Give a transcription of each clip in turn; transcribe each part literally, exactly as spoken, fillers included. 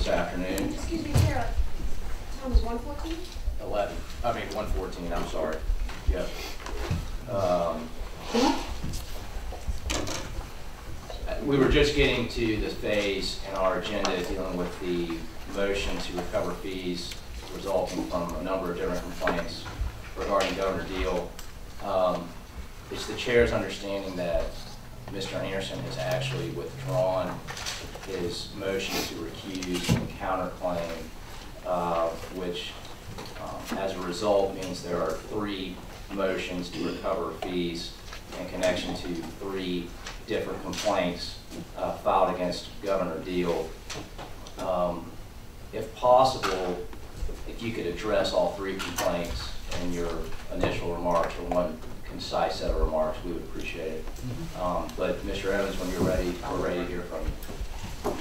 this afternoon. Excuse me, Chair. Time is one fourteen? eleven. I mean, one fourteen, I'm sorry. Yep. Um, we were just getting to the phase in our agenda dealing with the motion to recover fees resulting from a number of different complaints regarding Governor Deal. Um, it's the chair's understanding that Mister Anderson has actually withdrawn his motion to recuse and counterclaim, uh, which um, as a result means there are three motions to recover fees in connection to three different complaints uh, filed against Governor Deal. Um, if possible, if you could address all three complaints in your initial remarks or one concise set of remarks, we would appreciate it. Mm-hmm. um, but Mister Evans, when you're ready, we're ready to hear from you.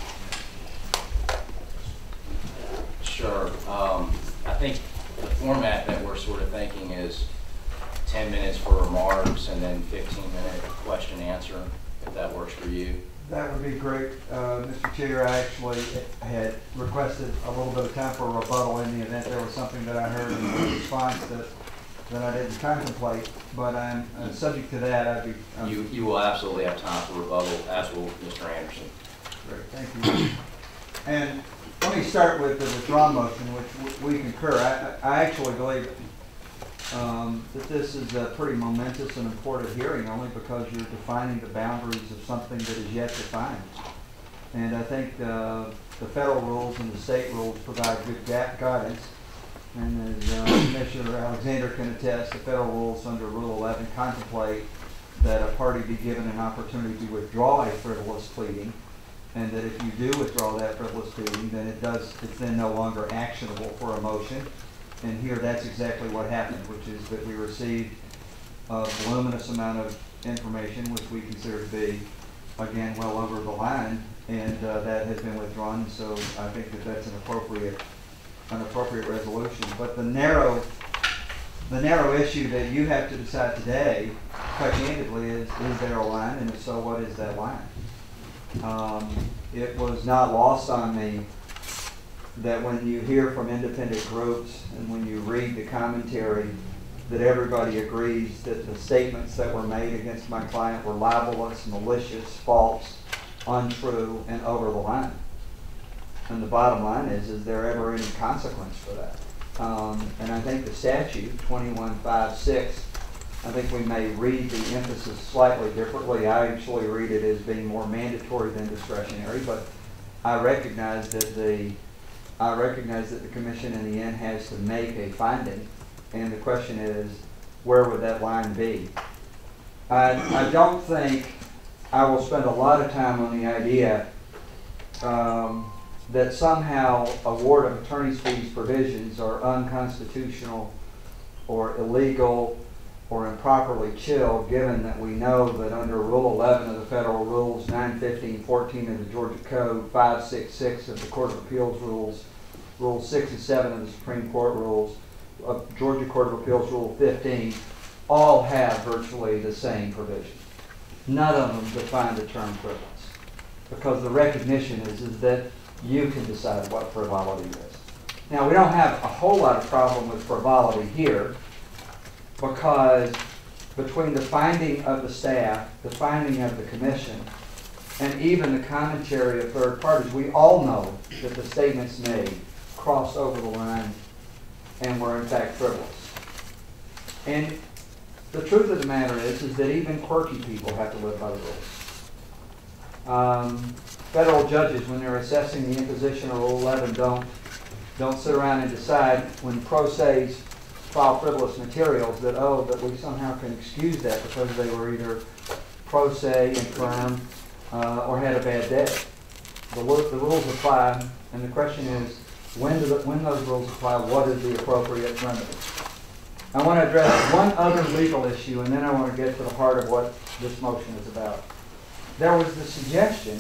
Sure. Um, I think the format that we're sort of thinking is ten minutes for remarks and then fifteen minute question answer, if that works for you. That would be great, uh, Mister Chair. I actually had requested a little bit of time for a rebuttal in the event there was something that I heard in response that that I didn't contemplate. But I'm uh, subject to that. I'd be. Um, you you will absolutely have time for rebuttal, as will Mister Anderson. Great, thank you. And let me start with the withdrawn motion, which we concur. I, I actually believe um, that this is a pretty momentous and important hearing, only because you're defining the boundaries of something that is yet defined. And I think uh, the federal rules and the state rules provide good guidance. And as uh, Commissioner Alexander can attest, the federal rules under Rule eleven contemplate that a party be given an opportunity to withdraw a frivolous pleading, and that if you do withdraw that frivolous pleading, then it does, it's then no longer actionable for a motion. And here that's exactly what happened, which is that we received a voluminous amount of information, which we consider to be, again, well over the line, and uh, that has been withdrawn. So I think that that's an appropriate, an appropriate resolution. But the narrow, the narrow issue that you have to decide today, quite candidly, is: is there a line, and if so, what is that line? Um, it was not lost on me that when you hear from independent groups and when you read the commentary, that everybody agrees that the statements that were made against my client were libelous, malicious, false, untrue, and over the line. And the bottom line is, is there ever any consequence for that? Um, and I think the statute, twenty-one five six, I think we may read the emphasis slightly differently. I actually read it as being more mandatory than discretionary, but I recognize that the I recognize that the commission in the end has to make a finding, and the question is, where would that line be? I, I don't think I will spend a lot of time on the idea um, that somehow award of attorney's fees provisions are unconstitutional or illegal or improperly chilled, given that we know that under Rule eleven of the federal rules, nine fifteen fourteen of the Georgia Code, five sixty-six of the Court of Appeals rules, Rule sixty-seven of the Supreme Court rules, uh, Georgia Court of Appeals Rule fifteen, all have virtually the same provision. None of them define the term frivolous, because the recognition is, is that you can decide what frivolity is. Now, we don't have a whole lot of problem with frivolity here, because between the finding of the staff, the finding of the commission, and even the commentary of third parties, we all know that the statements made crossed over the line and were in fact frivolous. And the truth of the matter is, is that even quirky people have to live by the rules. Um, federal judges, when they're assessing the imposition of Rule eleven, don't, don't sit around and decide when pro se's file frivolous materials that, oh, that we somehow can excuse that because they were either pro se, infirm, uh, or had a bad day. The, the rules apply, and the question is, when, do the, when those rules apply, what is the appropriate remedy? I want to address one other legal issue, and then I want to get to the heart of what this motion is about. There was the suggestion,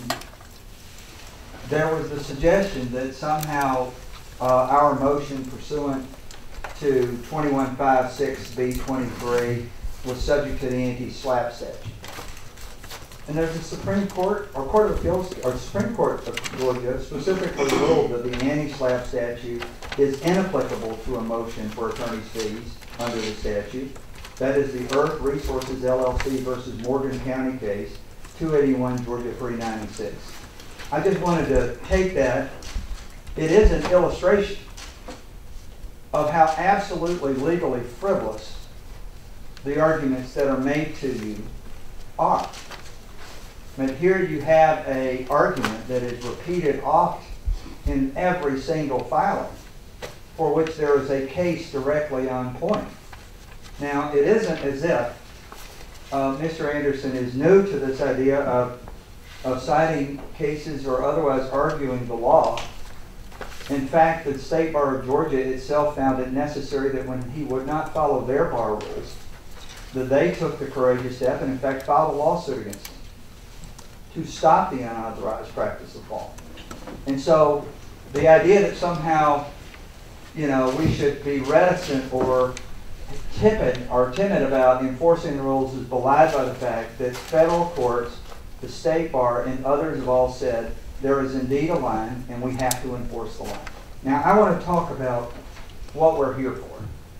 there was the suggestion that somehow uh, our motion pursuant to twenty-one fifty-six B twenty-three was subject to the anti-SLAPP statute. And there's a Supreme Court, or Court of Appeals, or Supreme Court of Georgia specifically ruled that the anti-SLAPP statute is inapplicable to a motion for attorney's fees under the statute. That is the Earth Resources L L C versus Morgan County case, two eighty-one Georgia three ninety-six. I just wanted to take that. It is an illustration of how absolutely legally frivolous the arguments that are made to you are. But here you have an argument that is repeated oft in every single filing for which there is a case directly on point. Now, it isn't as if uh, Mister Anderson is new to this idea of, of citing cases or otherwise arguing the law. In fact, the State Bar of Georgia itself found it necessary that when he would not follow their bar rules, that they took the courageous step and in fact filed a lawsuit against him to stop the unauthorized practice of law. And so the idea that somehow, you know, we should be reticent or timid or timid about enforcing the rules is belied by the fact that federal courts, the State Bar, and others have all said there is indeed a line and we have to enforce the line. Now, I want to talk about what we're here for.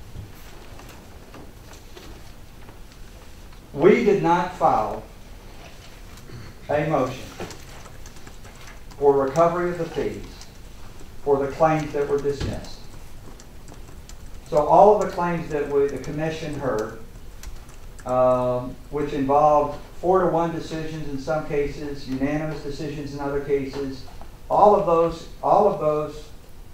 We did not file a motion for recovery of the fees for the claims that were dismissed. So all of the claims that we, the commission heard, um, which involved four to one decisions in some cases, unanimous decisions in other cases, all of those, all of those,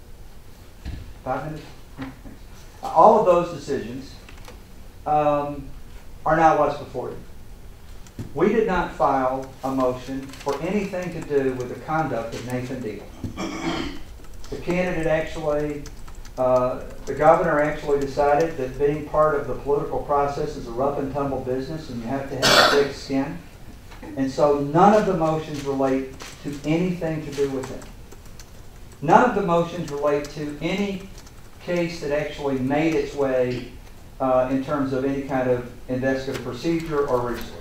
five minutes, all of those decisions um, are not what's before you. We did not file a motion for anything to do with the conduct of Nathan Deal. The candidate actually, uh, the governor actually decided that being part of the political process is a rough and tumble business and you have to have a thick skin. And so none of the motions relate to anything to do with him. None of the motions relate to any case that actually made its way uh, in terms of any kind of investigative procedure or resources.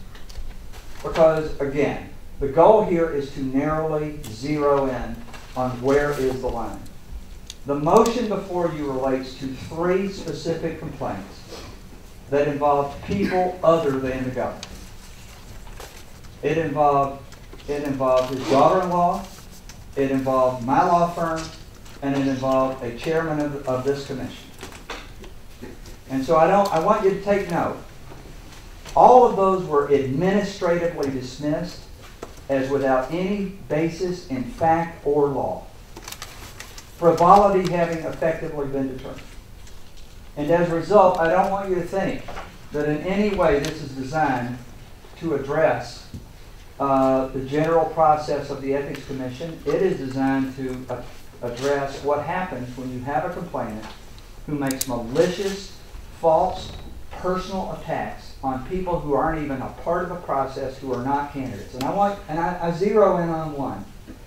Because, again, the goal here is to narrowly zero in on where is the line. The motion before you relates to three specific complaints that involved people other than the government. It involved, it involved his daughter-in-law, it involved my law firm, and it involved a chairman of, of this commission. And so I don't, I want you to take note. All of those were administratively dismissed as without any basis in fact or law. Frivolity having effectively been determined. And as a result, I don't want you to think that in any way this is designed to address uh, the general process of the Ethics Commission. It is designed to uh, address what happens when you have a complainant who makes malicious, false, personal attacks on people who aren't even a part of the process, who are not candidates. And I want, and I, I zero in on one.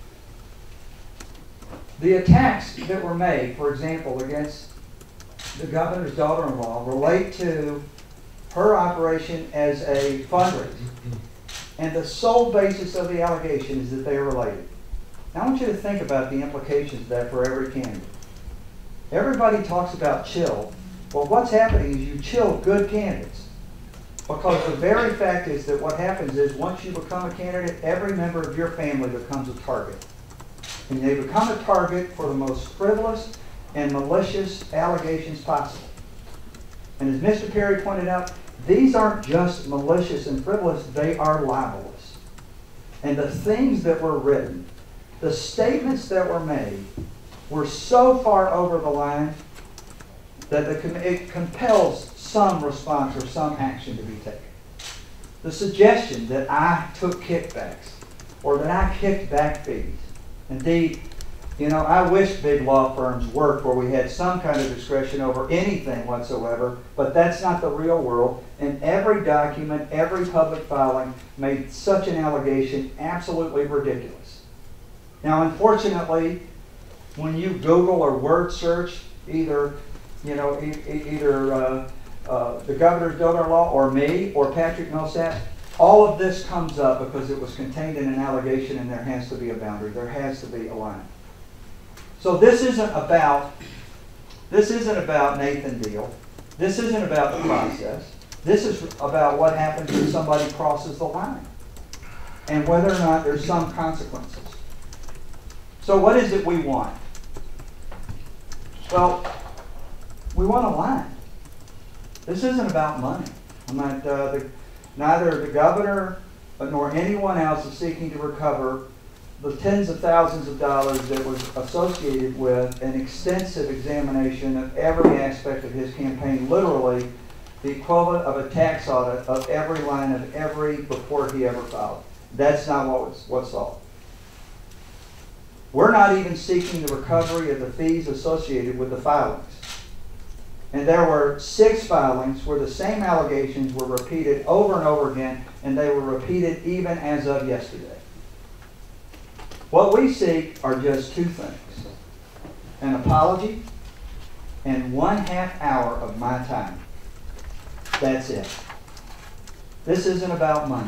The attacks that were made, for example, against the governor's daughter-in-law relate to her operation as a fundraiser. And the sole basis of the allegation is that they are related. Now I want you to think about the implications of that for every candidate. Everybody talks about chill. Well, what's happening is you chill good candidates. Because the very fact is that what happens is once you become a candidate, every member of your family becomes a target. And they become a target for the most frivolous and malicious allegations possible. And as Mister Perry pointed out, these aren't just malicious and frivolous, they are libelous. And the things that were written, the statements that were made, were so far over the line that the, it compels some response or some action to be taken. The suggestion that I took kickbacks or that I kicked back fees. Indeed, you know, I wish big law firms worked where we had some kind of discretion over anything whatsoever, but that's not the real world. And every document, every public filing made such an allegation absolutely ridiculous. Now, unfortunately, when you Google or word search either, you know, e e either uh, uh, the governor's daughter-in-law or me or Patrick Millsap, all of this comes up because it was contained in an allegation and there has to be a boundary. There has to be a line. So this isn't about, this isn't about Nathan Deal. This isn't about the process. This is about what happens when somebody crosses the line and whether or not there's some consequences. So what is it we want? Well, we want a line. This isn't about money. I'm not, uh, the, neither the governor nor anyone else is seeking to recover the tens of thousands of dollars that was associated with an extensive examination of every aspect of his campaign, literally the equivalent of a tax audit of every line of every report he ever filed. That's not what was, what's sought. We're not even seeking the recovery of the fees associated with the filings. And there were six filings where the same allegations were repeated over and over again, and they were repeated even as of yesterday. What we seek are just two things: an apology and one half hour of my time. That's it. This isn't about money.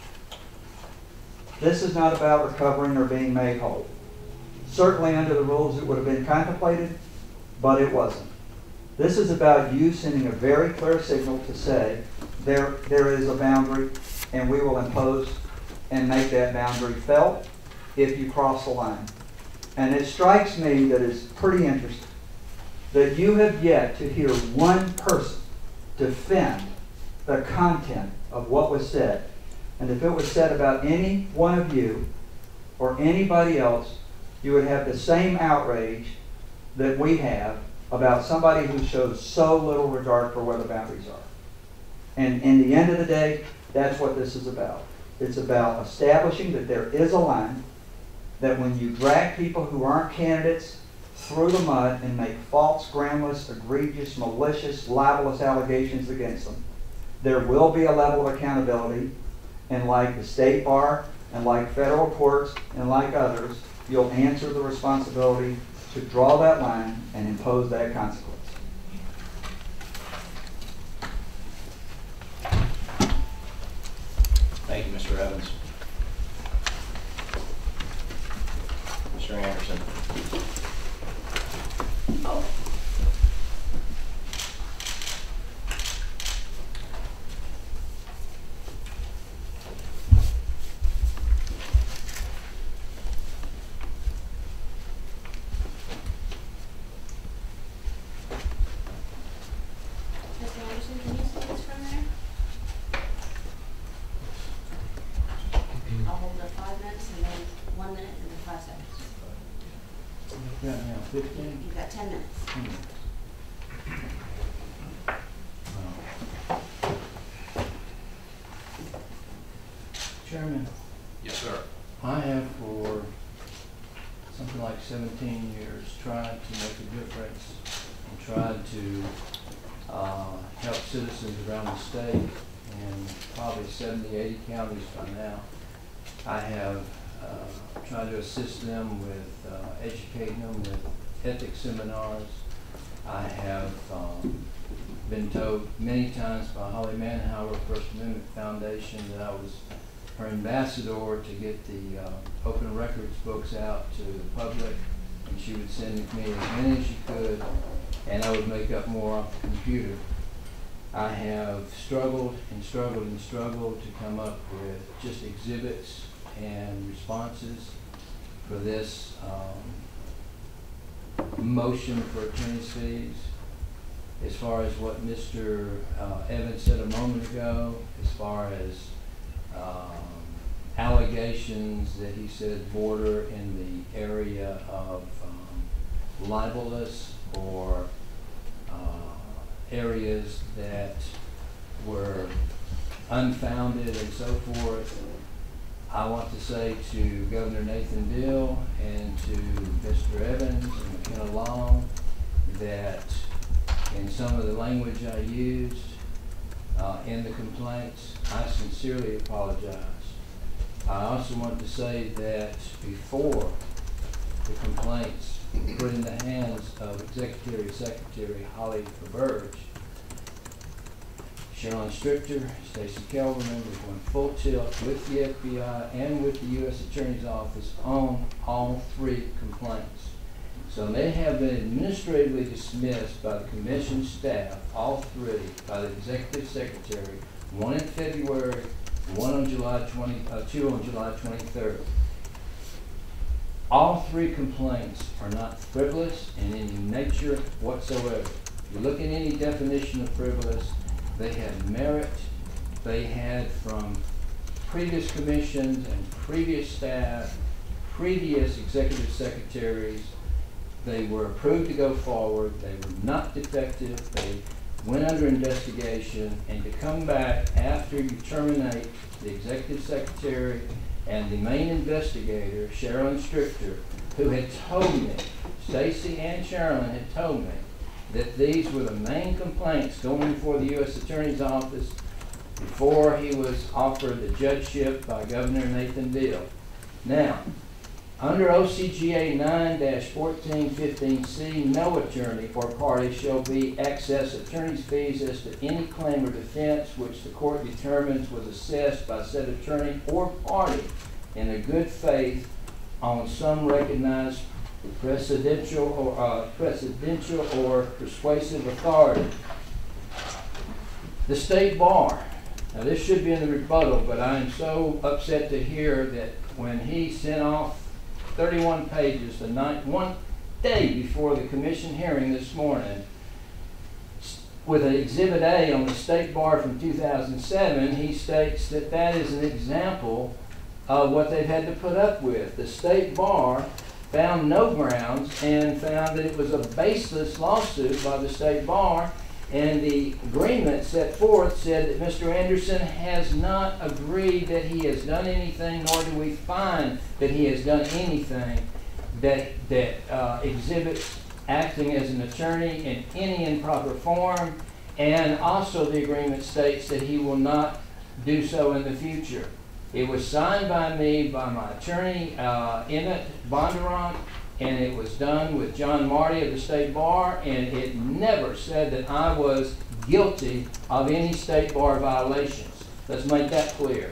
This is not about recovering or being made whole. Certainly under the rules it would have been contemplated, but it wasn't. This is about you sending a very clear signal to say there, there is a boundary and we will impose and make that boundary felt if you cross the line. And it strikes me that it's pretty interesting that you have yet to hear one person defend the content of what was said. And if it was said about any one of you or anybody else, you would have the same outrage that we have about somebody who shows so little regard for where the boundaries are. And in the end of the day, that's what this is about. It's about establishing that there is a line, that when you drag people who aren't candidates through the mud and make false, groundless, egregious, malicious, libelous allegations against them, there will be a level of accountability, and like the state bar and like federal courts and like others, you'll answer the responsibility to draw that line and impose that consequence. Thank you, Mister Evans. Mister Anderson. Oh. Mister Anderson, can you see this from there? I'll hold it five minutes and then one minute and then five seconds. Yeah, yeah, fifteen. You've got ten minutes. Chairman, Yes, sir. I have for something like seventeen years tried to make a difference and tried to uh, help citizens around the state in probably seventy, eighty counties by now. I have uh, tried to assist them with uh, educating them with ethics seminars. I have um, been told many times by Holly Manhauer, First Amendment Foundation, that I was her ambassador to get the uh, open records books out to the public, and she would send me as many as she could, and I would make up more off the computer. I have struggled and struggled and struggled to come up with just exhibits and responses for this um, motion for attorney's fees. As far as what Mister Uh, Evans said a moment ago, as far as um, allegations that he said border in the area of um, libelous or uh, areas that were unfounded and so forth, I want to say to Governor Nathan Deal and to Mister Evans and McKenna Long that in some of the language I used uh, in the complaints, I sincerely apologize. I also want to say that before the complaints were put in the hands of Executive Secretary Holly Burge, Sherilyn Strichter, Stacey Kelberman, we're going full tilt with the F B I and with the U S Attorney's Office on all three complaints. So they have been administratively dismissed by the commission staff, all three, by the executive secretary, one in February, one on July twenty, uh, two on July twenty-third. All three complaints are not frivolous in any nature whatsoever. If you look at any definition of frivolous, they have merit. They had from previous commissions and previous staff, previous executive secretaries. They were approved to go forward. They were not defective. They went under investigation. And to come back after you terminate the executive secretary and the main investigator, Sherilyn Strichter, who had told me, Stacey and Sherilyn had told me, that these were the main complaints going before the U S Attorney's Office before he was offered the judgeship by Governor Nathan Deal. Now, under O C G A nine fourteen fifteen C, no attorney or party shall be access attorney's fees as to any claim or defense which the court determines was assessed by said attorney or party in a good faith on some recognized precedential or uh, precedential or persuasive authority. The state bar. Now this should be in the rebuttal, but I am so upset to hear that when he sent off thirty-one pages the night, one day before the commission hearing this morning, with an Exhibit A on the State Bar from two thousand seven, he states that that is an example of what they've had to put up with. The State Bar found no grounds and found that it was a baseless lawsuit by the State Bar, and the agreement set forth said that Mister Anderson has not agreed that he has done anything, nor do we find that he has done anything that, that uh, exhibits acting as an attorney in any improper form, and also the agreement states that he will not do so in the future. It was signed by me, by my attorney, uh, Emmett Bondurant, and it was done with John Marty of the State Bar, and it never said that I was guilty of any State Bar violations. Let's make that clear.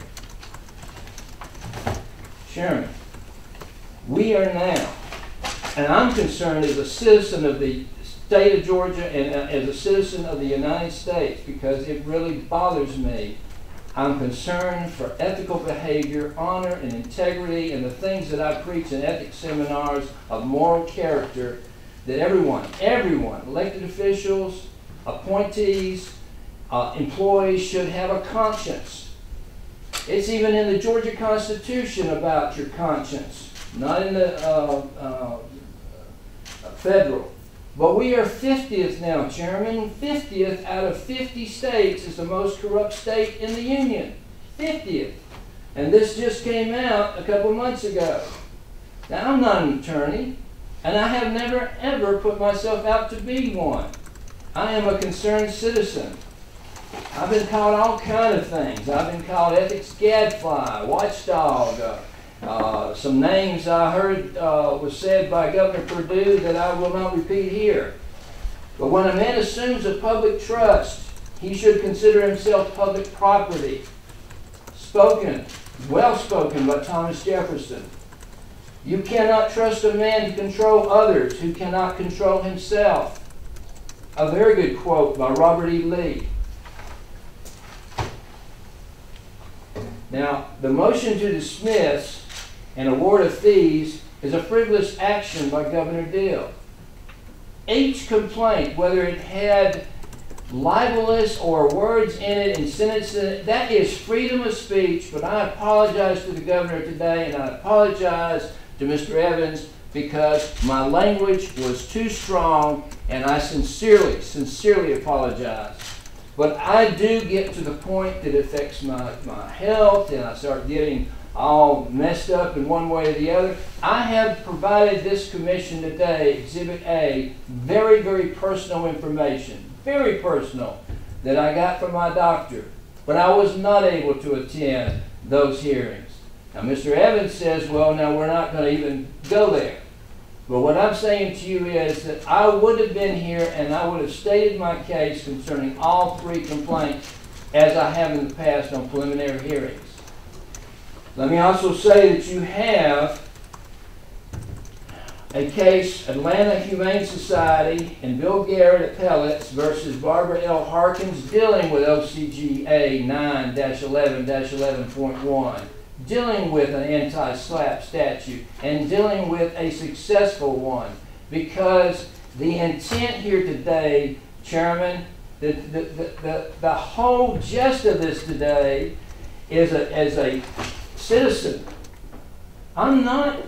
Chairman, we are now, and I'm concerned as a citizen of the state of Georgia and uh, as a citizen of the United States, because it really bothers me. I'm concerned for ethical behavior, honor, and integrity, and the things that I preach in ethics seminars of moral character, that everyone, everyone, elected officials, appointees, uh, employees should have a conscience. It's even in the Georgia Constitution about your conscience, not in the uh, uh, federal. But we are fiftieth now, Chairman. fiftieth out of fifty states is the most corrupt state in the Union. fiftieth. And this just came out a couple months ago. Now, I'm not an attorney, and I have never, ever put myself out to be one. I am a concerned citizen. I've been called all kinds of things. I've been called ethics gadfly, watchdog, uh, Uh, some names I heard uh, was said by Governor Perdue that I will not repeat here. But when a man assumes a public trust, he should consider himself public property. Spoken, well spoken by Thomas Jefferson. You cannot trust a man to control others who cannot control himself. A very good quote by Robert E. Lee. Now, the motion to dismiss and award of fees is a frivolous action by Governor Deal. Each complaint, whether it had libelous or words in it and sentences in it, that is freedom of speech, but I apologize to the governor today, and I apologize to Mister Evans because my language was too strong, and I sincerely, sincerely apologize. But I do get to the point that it affects my, my health, and I start getting all messed up in one way or the other. I have provided this commission today, Exhibit A, very, very personal information, very personal, that I got from my doctor. But I was not able to attend those hearings. Now, Mister Evans says, well, now we're not going to even go there. But what I'm saying to you is that I would have been here and I would have stated my case concerning all three complaints as I have in the past on preliminary hearings. Let me also say that you have a case, Atlanta Humane Society and Bill Garrett Appellates versus Barbara L. Harkins, dealing with O C G A nine dash eleven dash eleven point one, dealing with an anti-SLAPP statute, and dealing with a successful one. Because the intent here today, Chairman, the, the, the, the, the whole gist of this today is a, as a citizen. I'm not,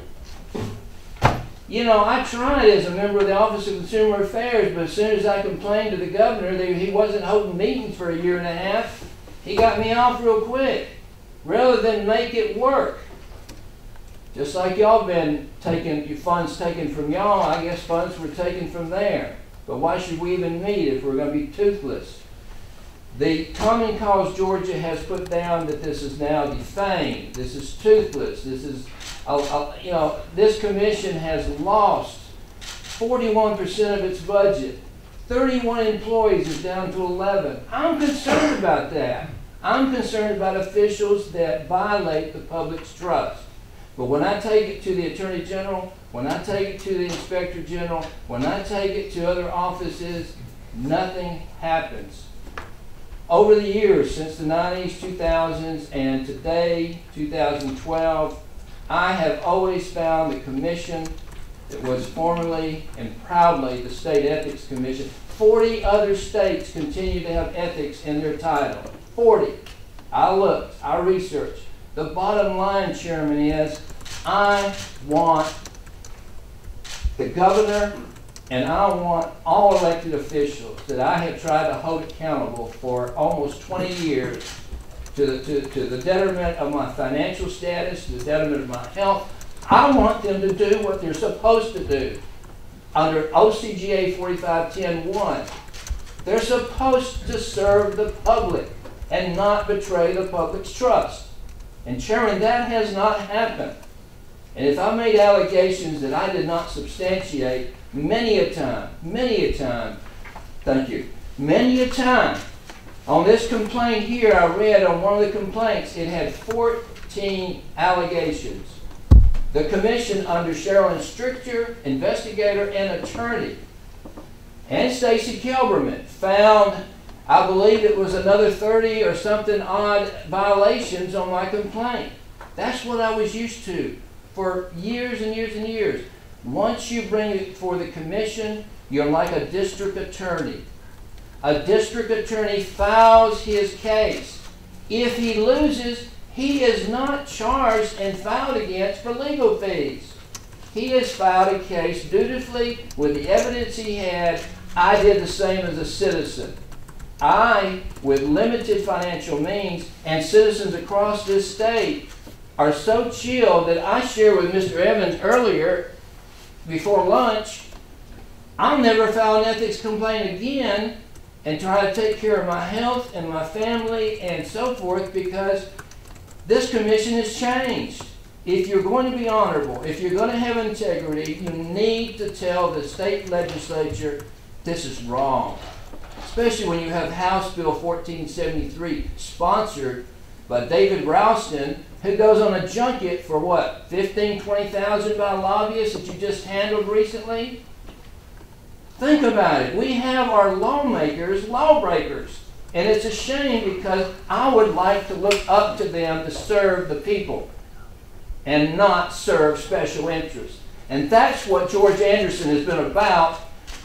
you know, I tried as a member of the Office of Consumer Affairs, but as soon as I complained to the governor that he wasn't holding meetings for a year and a half, he got me off real quick, rather than make it work. Just like y'all been taking, your funds taken from y'all, I guess funds were taken from there. But why should we even meet if we're going to be toothless? The Common Cause Georgia has put down that this is now defamed. This is toothless. This is, uh, uh, you know, this commission has lost forty-one percent of its budget. thirty-one employees is down to eleven. I'm concerned about that. I'm concerned about officials that violate the public's trust. But when I take it to the Attorney General, when I take it to the Inspector General, when I take it to other offices, nothing happens. Over the years, since the nineties, two thousands, and today, two thousand twelve, I have always found the commission that was formerly and proudly the State Ethics Commission. forty other states continue to have ethics in their title. forty. I looked, I researched. The bottom line, Chairman, is I want the governor and I want all elected officials that I have tried to hold accountable for almost twenty years to the, to, to the detriment of my financial status, to the detriment of my health. I want them to do what they're supposed to do under O C G A forty-five ten one. They're supposed to serve the public and not betray the public's trust. And Chairman, that has not happened. And if I made allegations that I did not substantiate many a time, many a time, thank you, many a time, on this complaint here, I read on one of the complaints, it had fourteen allegations. The commission under Sherilyn Strichter, investigator and attorney, and Stacy Kelberman found, I believe it was another thirty or something odd violations on my complaint. That's what I was used to for years and years and years. Once you bring it for the commission, you're like a district attorney. A district attorney files his case. If he loses, he is not charged and filed against for legal fees. He has filed a case dutifully with the evidence he had. I did the same as a citizen. I, with limited financial means, and citizens across this state, are so chilled that I shared with Mister Evans earlier, before lunch, I'll never file an ethics complaint again and try to take care of my health and my family and so forth, because this commission has changed. If you're going to be honorable, if you're going to have integrity, you need to tell the state legislature this is wrong. Especially when you have House Bill fourteen seventy-three sponsored by David Ralston, who goes on a junket for what, fifteen, twenty thousand by lobbyists that you just handled recently? Think about it. We have our lawmakers, lawbreakers. And it's a shame, because I would like to look up to them to serve the people and not serve special interests. And that's what George Anderson has been about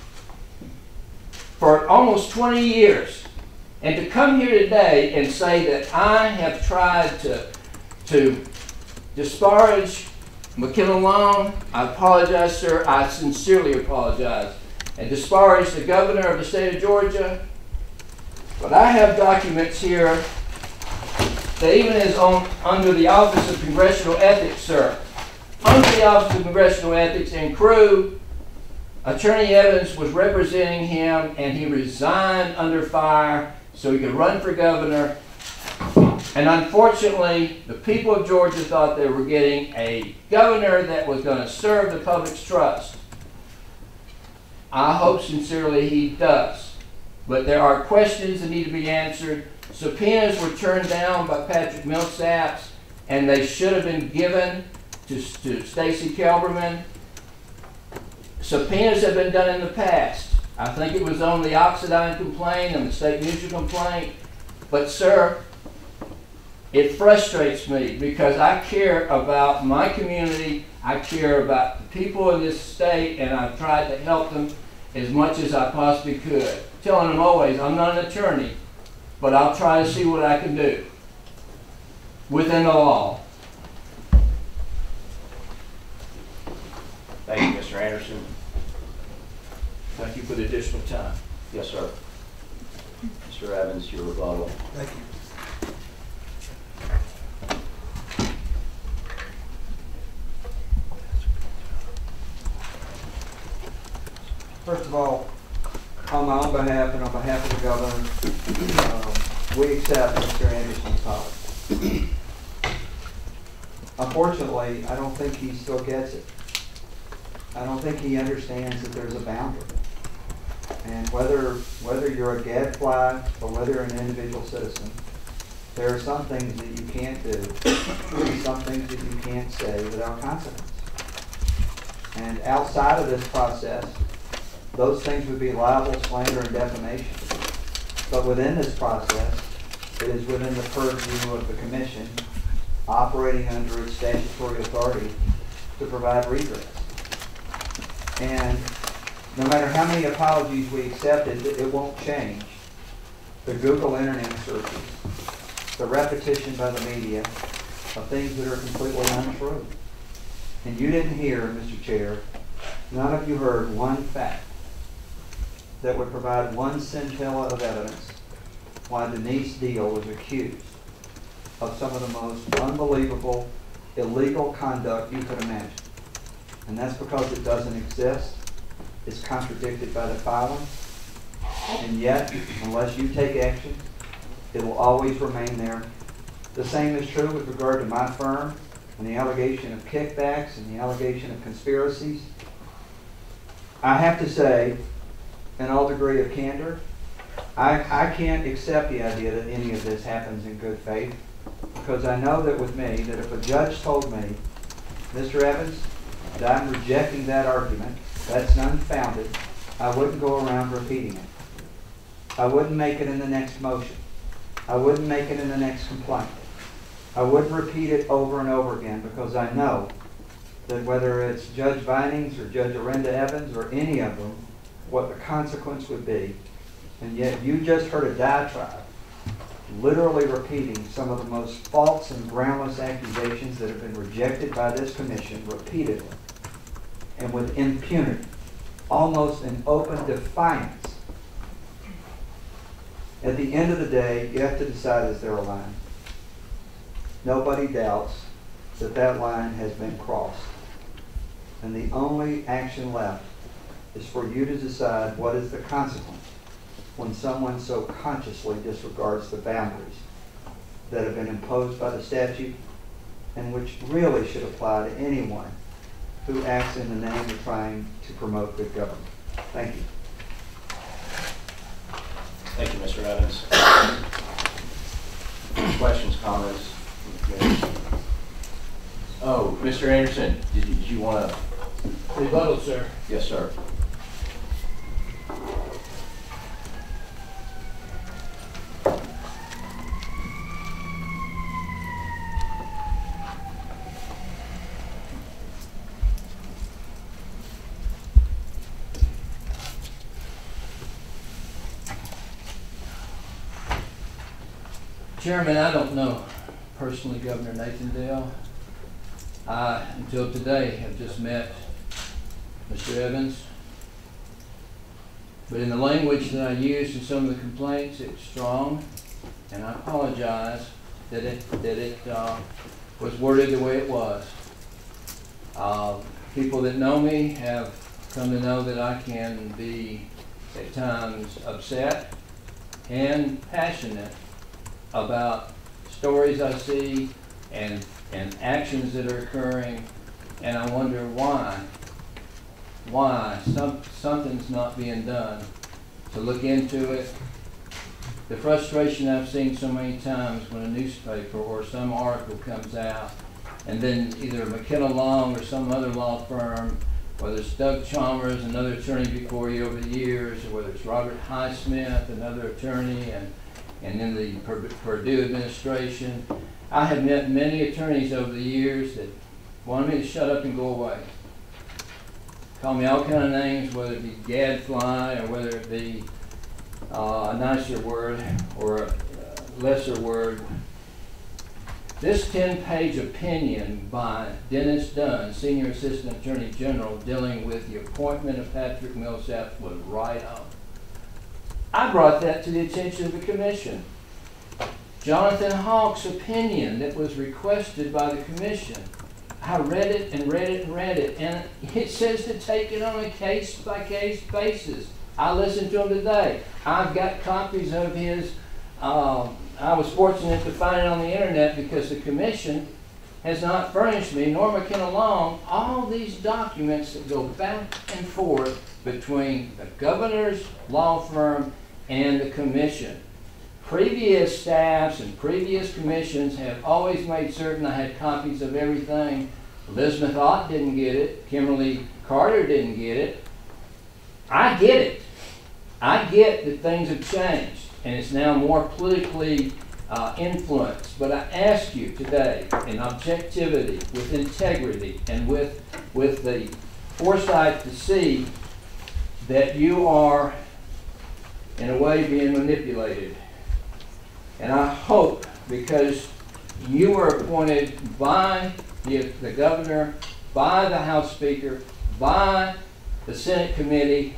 for almost twenty years. And to come here today and say that I have tried to, to disparage McKenna Long, I apologize, sir. I sincerely apologize. And disparage the governor of the state of Georgia. But I have documents here that even is on under the Office of Congressional Ethics, sir. Under the Office of Congressional Ethics and crew, Attorney Evans was representing him, and he resigned under fire so he could run for governor. And unfortunately, the people of Georgia thought they were getting a governor that was going to serve the public's trust. I hope sincerely he does. But there are questions that need to be answered. Subpoenas were turned down by Patrick Millsaps, and they should have been given to, to Stacy Kelberman. Subpoenas have been done in the past. I think it was on the Oxidine complaint and the State Mutual complaint. But sir, it frustrates me because I care about my community, I care about the people in this state, and I've tried to help them as much as I possibly could. Telling them always, I'm not an attorney, but I'll try to see what I can do within the law. Thank you, Mister Anderson. Thank you for the additional time. Yes, sir. Mister Evans, your rebuttal. Thank you. First of all, on my own behalf and on behalf of the governor, um, we accept Mister Anderson's apology. Unfortunately, I don't think he still gets it. I don't think he understands that there's a boundary. And whether whether you're a gadfly or whether you're an individual citizen, there are some things that you can't do, and some things that you can't say without consequence. And outside of this process, those things would be libel, slander, and defamation. But within this process, it is within the purview of the Commission, operating under its statutory authority to provide redress. And no matter how many apologies we accepted, it won't change the Google Internet searches, the repetition by the media of things that are completely untrue. And you didn't hear, Mister Chair, none of you heard one fact that would provide one scintilla of evidence why Denise Deal was accused of some of the most unbelievable, illegal conduct you could imagine. And that's because it doesn't exist. It's contradicted by the filing. And yet, unless you take action, it will always remain there. The same is true with regard to my firm and the allegation of kickbacks and the allegation of conspiracies. I have to say, in all degree of candor, I, I can't accept the idea that any of this happens in good faith, because I know that with me, that if a judge told me, Mister Evans, that I'm rejecting that argument, that's unfounded, I wouldn't go around repeating it. I wouldn't make it in the next motion. I wouldn't make it in the next complaint. I wouldn't repeat it over and over again, because I know that whether it's Judge Vinings or Judge Arenda Evans or any of them, what the consequence would be. And yet you just heard a diatribe literally repeating some of the most false and groundless accusations that have been rejected by this commission repeatedly and with impunity, almost in open defiance. At the end of the day, you have to decide, is there a line? Nobody doubts that that line has been crossed. And the only action left is for you to decide what is the consequence when someone so consciously disregards the boundaries that have been imposed by the statute and which really should apply to anyone who acts in the name of trying to promote good government. Thank you. Thank you, Mister Evans. Questions, comments? Oh, Mister Anderson, did you, did you want to? Rebuttal, sir. Yes, sir. Chairman, I don't know personally Governor Nathan Dale. I, until today, have just met Mister Evans. But in the language that I used in some of the complaints, it's strong, and I apologize that it, that it uh, was worded the way it was. Uh, people that know me have come to know that I can be at times upset and passionate about stories I see and, and actions that are occurring, and I wonder why, why some, something's not being done to look into it. The frustration I've seen so many times when a newspaper or some article comes out, and then either McKenna Long or some other law firm, whether it's Doug Chalmers, another attorney before you over the years, or whether it's Robert Highsmith, another attorney, and, and in the Purdue administration. I have met many attorneys over the years that wanted me to shut up and go away. Call me all kind of names, whether it be gadfly or whether it be uh, a nicer word or a lesser word. This ten-page opinion by Dennis Dunn, Senior Assistant Attorney General, dealing with the appointment of Patrick Millsap was right on. I brought that to the attention of the Commission. Jonathan Hawk's opinion that was requested by the Commission. I read it and read it and read it, and it says to take it on a case-by-case basis. I listened to him today. I've got copies of his uh, I was fortunate to find it on the internet because the Commission has not furnished me, nor McKenna Long, all these documents that go back and forth between the governor's law firm and the Commission. Previous staffs and previous commissions have always made certain I had copies of everything. Elizabeth Ott didn't get it. Kimberly Carter didn't get it. I get it. I get that things have changed, and it's now more politically uh, influenced. But I ask you today, in objectivity, with integrity, and with, with the foresight to see that you are, in a way, being manipulated. And I hope, because you were appointed by the, the governor, by the House Speaker, by the Senate committee,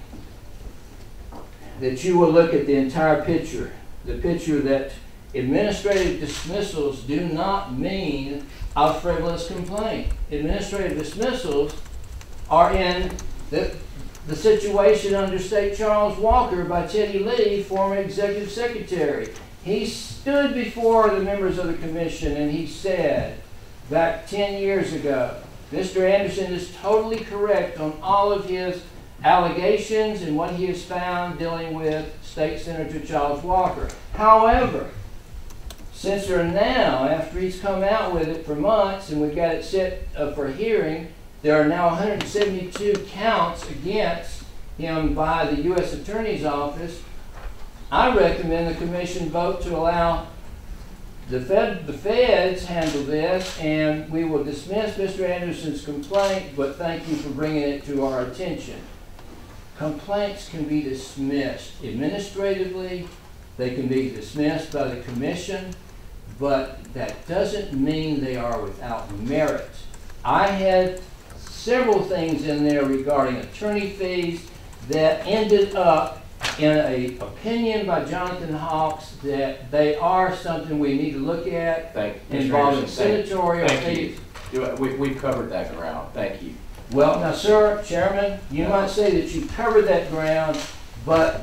that you will look at the entire picture, the picture that administrative dismissals do not mean a frivolous complaint. Administrative dismissals are in the, the situation under State Charles Walker by Teddy Lee, former executive secretary. He stood before the members of the Commission and he said, back ten years ago, Mister Anderson is totally correct on all of his allegations and what he has found dealing with State Senator Charles Walker. However, since they're now, after he's come out with it for months and we've got it set uh, for hearing, there are now one hundred seventy-two counts against him by the U S Attorney's Office. I recommend the Commission vote to allow the, fed, the feds handle this, and we will dismiss Mister Anderson's complaint, but thank you for bringing it to our attention. Complaints can be dismissed administratively, they can be dismissed by the Commission, but that doesn't mean they are without merit. I had several things in there regarding attorney fees that ended up in an opinion by Jonathan Hawks that they are something we need to look at, Thank you, involving senatorial fees. We, we've covered that ground. Thank you. Well, now, sir, Chairman, you Yeah. might say that you covered that ground, but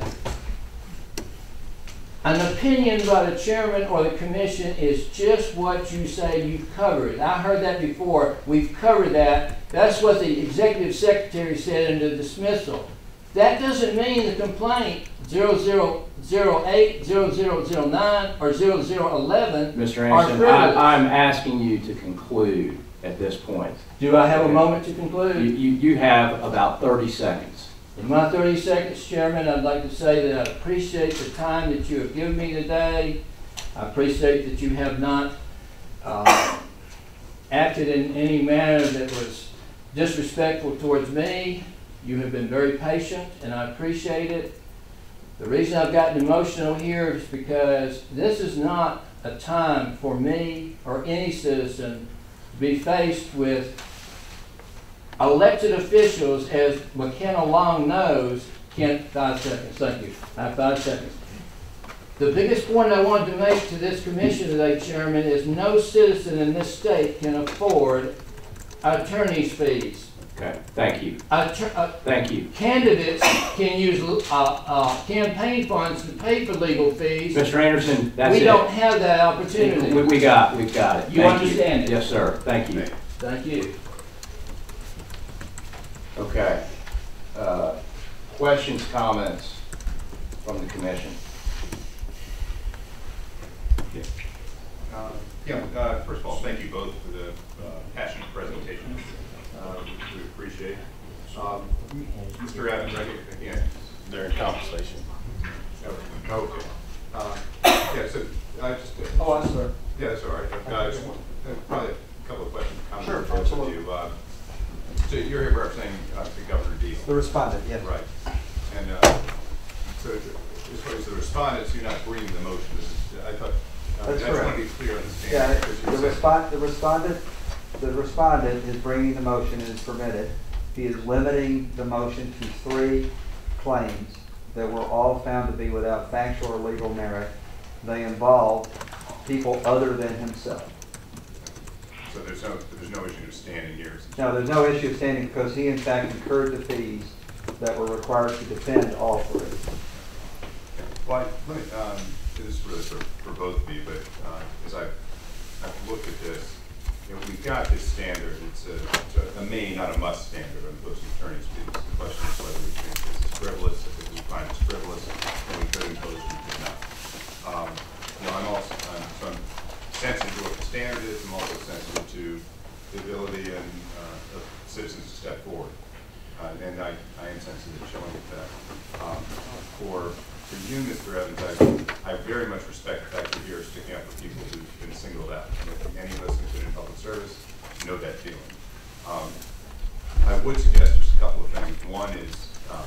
an opinion by the chairman or the commission is just what you say you've covered. I heard that before. We've covered that. That's what the executive secretary said in the dismissal. That doesn't mean the complaint zero zero zero eight, zero zero zero nine, or zero zero eleven Mister are Anderson, frivolous. I, I'm asking you to conclude at this point. Do I have a moment to You, conclude? you, you have about thirty seconds. In my thirty seconds, Chairman, I'd like to say that I appreciate the time that you have given me today. I appreciate that you have not uh, acted in any manner that was disrespectful towards me. You have been very patient, and I appreciate it. The reason I've gotten emotional here is because this is not a time for me or any citizen to be faced with elected officials, as McKenna Long knows. Can, five seconds, thank you. I have five seconds. The biggest point I wanted to make to this commission today, Chairman, is no citizen in this state can afford attorney's fees. Okay, thank you. Attor uh, Thank you. Candidates can use uh, uh, campaign funds to pay for legal fees. Mister Anderson, that's we it. don't have that opportunity. We, we got, we've got it. You Thank understand it? Yes, sir. Thank you. Thank you. Okay. Uh, questions, comments? from the commission. Yeah. Uh, yeah, uh, first of all, thank you both for the uh, passionate presentation. Uh, we appreciate it. Um, Mister Evans, I think, again, they're in conversation. Oh, okay. Uh, yeah, so I just. Uh, Oh, I'm sorry. Yeah, that's all right. Uh, just want, uh, probably a couple of questions. Comments Sure, from both of absolutely. you. Uh, so you're here representing uh, the Governor Deal. The respondent, yes. Right. And uh, so as far as the respondents, you're not bringing the motion. This is, I thought, uh, That's I just want correct. to be clear on the Yeah, standard. the respond, the respondent, the respondent is bringing the motion and is permitted. He is limiting the motion to three claims that were all found to be without factual or legal merit. They involve people other than himself. So there's no, there's no issue of standing here. Now, there's no issue of standing because he in fact incurred the fees that were required to defend all three. Well, I- let me, um, this is really for, for both of you, but uh, as I've, I've looked at this, you know, we've got this standard. It's a, it's a, a may, not a must standard on opposing attorneys' fees. The question is whether we think this is frivolous. If we find it's frivolous, then we could impose it, we could not. Um, you know, I'm also, I'm, so I'm sensitive to what the standard is. I'm also sensitive to the ability and uh, of citizens to step forward. Uh, and I, I am sensitive to showing that. Um, for, for you, Mister Evans, I, I very much respect the fact that you're here sticking up for people who've been singled out. I don't think any of us who've been in public service know that feeling. Um, I would suggest just a couple of things. One is uh,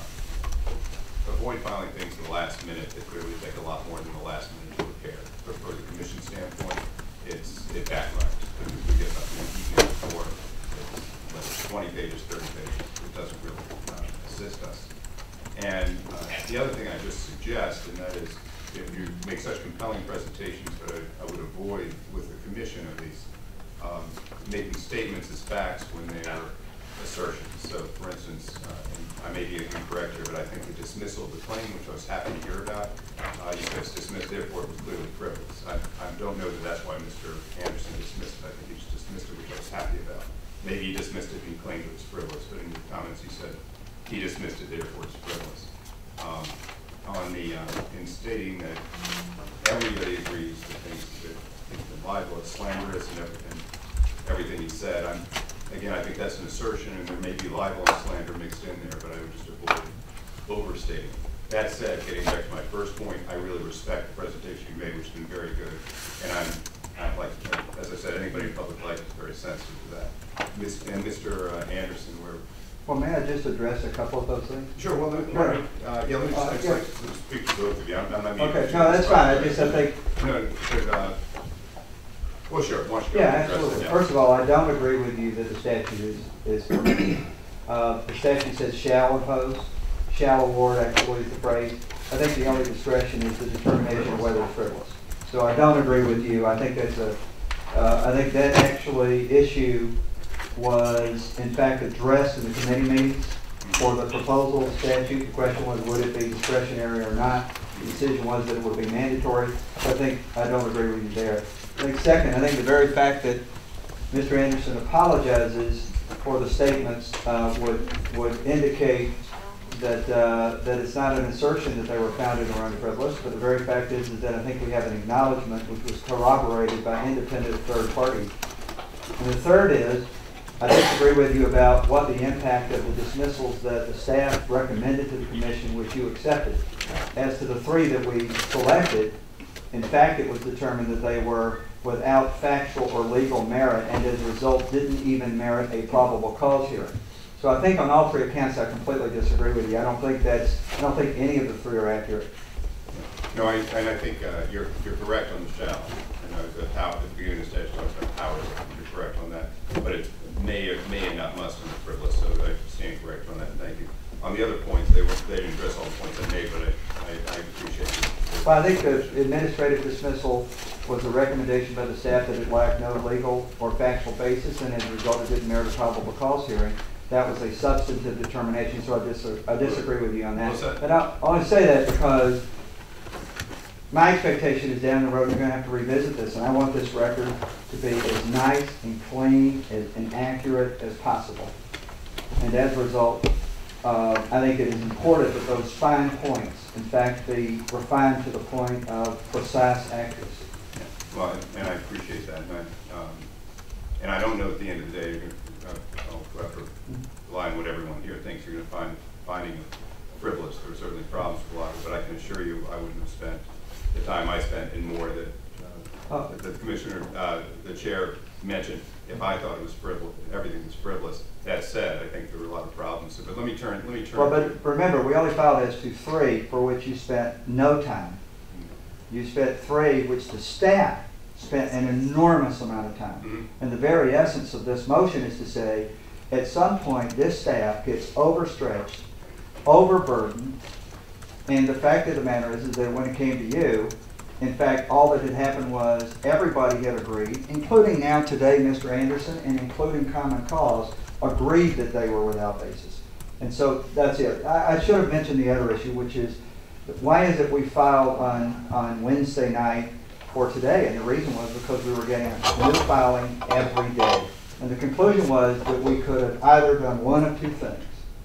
avoid filing things at the last minute that clearly take a lot more than the last minute to repair. But for the commission standpoint, it's, it backfires. We get something the evening before, it's, whether it's twenty pages, thirty pages, it doesn't really uh, assist us. And uh, the other thing I just suggest, and that is, if you make such compelling presentations, but I, I would avoid, with the commission at least, um, making statements as facts when they are assertions. So, for instance, uh, and I may be incorrect here, but I think the dismissal of the claim, which I was happy to hear about, uh, you said it's dismissed, therefore it was clearly frivolous. I, I don't know that that's why Mister Anderson dismissed it. I think he just dismissed it, which I was happy about. Maybe he dismissed it and he claimed it was frivolous, but in the comments he said he dismissed it, therefore it's frivolous. Um, on the, uh, in stating that everybody agrees that things that things have been libelous, slanderous, and everything, everything he said, I'm, again, I think that's an assertion, and there may be libel and slander mixed in there, but I would just avoid overstating. That said, getting back to my first point, I really respect the presentation you made, which has been very good, and I'm, I'm like, as I said, anybody in public life is very sensitive to that. Miz And Mister Anderson, where Well, may I just address a couple of those things? sure. Well, let me, Sure. uh, yeah, let me just, Uh, I'd yeah. like to speak to both of you. I'm, I'm not meaning Okay, to- no, that's fine. I just, I think, No, but, uh, well, sure. Why don't you go yeah, ahead and address absolutely. it, yeah. First of all, I don't agree with you that the statute is, is permitted. Uh, the statute says shall impose, shall award actually is the phrase. I think the only discretion is the determination of whether it's frivolous. So I don't agree with you. I think that's a, uh, I think that actually issue was in fact addressed in the committee meetings for the proposal statute. The question was, would it be discretionary or not? The decision was that it would be mandatory. So I think I don't agree with you there. I think second, I think the very fact that Mister Anderson apologizes for the statements uh, would would indicate that uh, that it's not an assertion that they were founded or unfrivolous, but the very fact is, is that I think we have an acknowledgement which was corroborated by independent third parties. And the third is, I disagree with you about what the impact of the dismissals that the staff recommended to the commission, which you accepted. As to the three that we selected, in fact, it was determined that they were without factual or legal merit, and as a result didn't even merit a probable cause hearing. So I think on all three accounts, I completely disagree with you. I don't think that's, I don't think any of the three are accurate. No, I, and I think uh, you're you're correct on the shall. You know, the how at the beginning of the statute talks about powers. You're correct on that, but it may or may and not must be frivolous. So I stand correct on that. Thank you. On the other points, they were they didn't address all the points I made, but I I, I appreciate it. Well, I think the administrative dismissal was a recommendation by the staff that it lacked no legal or factual basis, and as a result, it didn't merit a probable cause hearing. That was a substantive determination, so I, dis I disagree with you on that. And I only say that because my expectation is down the road you're going to have to revisit this, and I want this record to be as nice and clean as, and accurate as possible. And as a result, uh, I think it is important that those fine points, in fact, be refined to the point of precise accuracy. Yeah. Well, and, and I appreciate that. And I, um, and I don't know at the end of the day, you're gonna, uh, I'll have to rely on what everyone here thinks you're going to find finding frivolous. There are certainly problems with a lot of it, but I can assure you I wouldn't have spent the time I spent in more that uh, Oh. the commissioner, uh, the chair mentioned. If I thought it was frivolous, everything was frivolous. That said, I think there were a lot of problems. So, but let me turn. Let me turn. Well, but remember, we only filed as to three for which you spent no time. You spent three, which the staff spent an enormous amount of time. Mm-hmm. And the very essence of this motion is to say, at some point, this staff gets overstretched, overburdened, and the fact of the matter is, is that when it came to you, in fact, all that had happened was everybody had agreed, including now today Mister Anderson and including Common Cause, agreed that they were without basis. And so that's it. I, I should have mentioned the other issue, which is, why is it we filed on, on Wednesday night for today? And the reason was because we were getting new filing every day. And the conclusion was that we could have either done one of two things.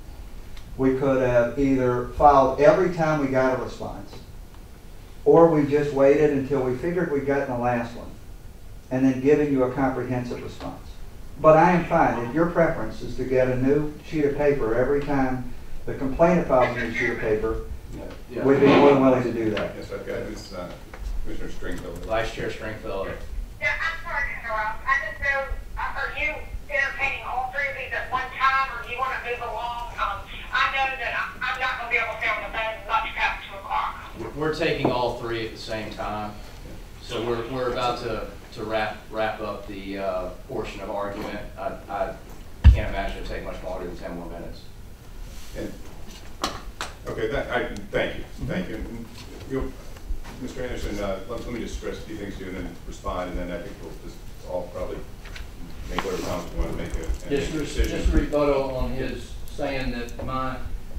We could have either filed every time we got a response, or we just waited until we figured we'd gotten the last one, and then given you a comprehensive response. But I am fine. If your preference is to get a new sheet of paper every time the complainant files a new sheet of paper, Yeah. Yeah. we'd be more than willing to do that. Yes, I've got this, uh, Commissioner Stringfield. Vice Chair Stringfield. Yeah, I'm sorry to interrupt. I just know, uh, are you entertaining all three of these at one time, or do you want to move along? Um, I know that I, I'm not going to be able to stay on the phone much past two o'clock. We're taking all three at the same time. So we're, we're about to, to wrap, wrap up the uh, portion of argument. I, I can't imagine it'll take much longer than ten more minutes. And, okay, that, I, thank you, thank you. And, you know, Mister Anderson, uh, let, let me just stress a few things to you and then respond, and then I think we'll just all probably make whatever comments we want to make a, and Just, make a re- decision. just rebuttal on his saying that my,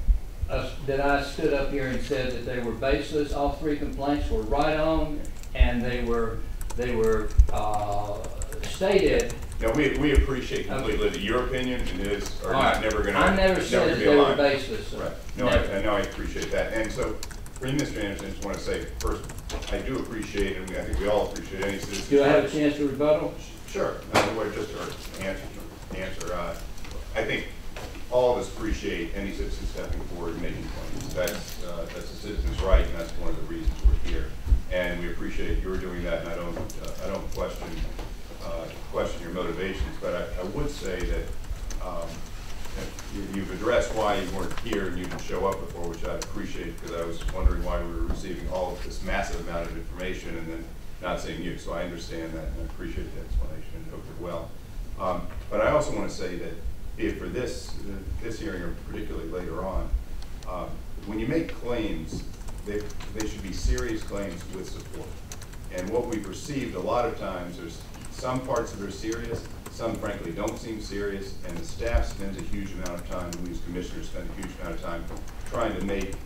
uh, that I stood up here and said that they were baseless. All three complaints were right on, and they were, they were, uh, stated. Now, we, we appreciate completely that your opinion and his are All not right. never going to. I never said that they were baseless. sir. Right. No, I, Never. I know, I appreciate that. And so, for you, Mister Anderson, I just want to say, first, I do appreciate, and we, I think we all appreciate any citizen. Do I have a chance to rebuttal? Sure. Uh, what just our answer, answer. Uh, I think all of us appreciate any citizen stepping forward and making claims. That's, uh, that's a citizen's right, and that's one of the reasons we're here. And we appreciate your doing that, and I don't, uh, I don't question, uh, question your motivations, but I, I would say that um, you, you've addressed why you weren't here and you didn't show up before, which I appreciate, because I was wondering why we were receiving all of this massive amount of information and then not seeing you. So I understand that, and I appreciate the explanation and hope you're well. Um, but I also want to say that if for this, uh, this hearing, or particularly later on, um, when you make claims, they, they should be serious claims with support. And what we've received a lot of times, there's some parts that are serious, some frankly don't seem serious, and the staff spends a huge amount of time, we as commissioners spend a huge amount of time trying to make,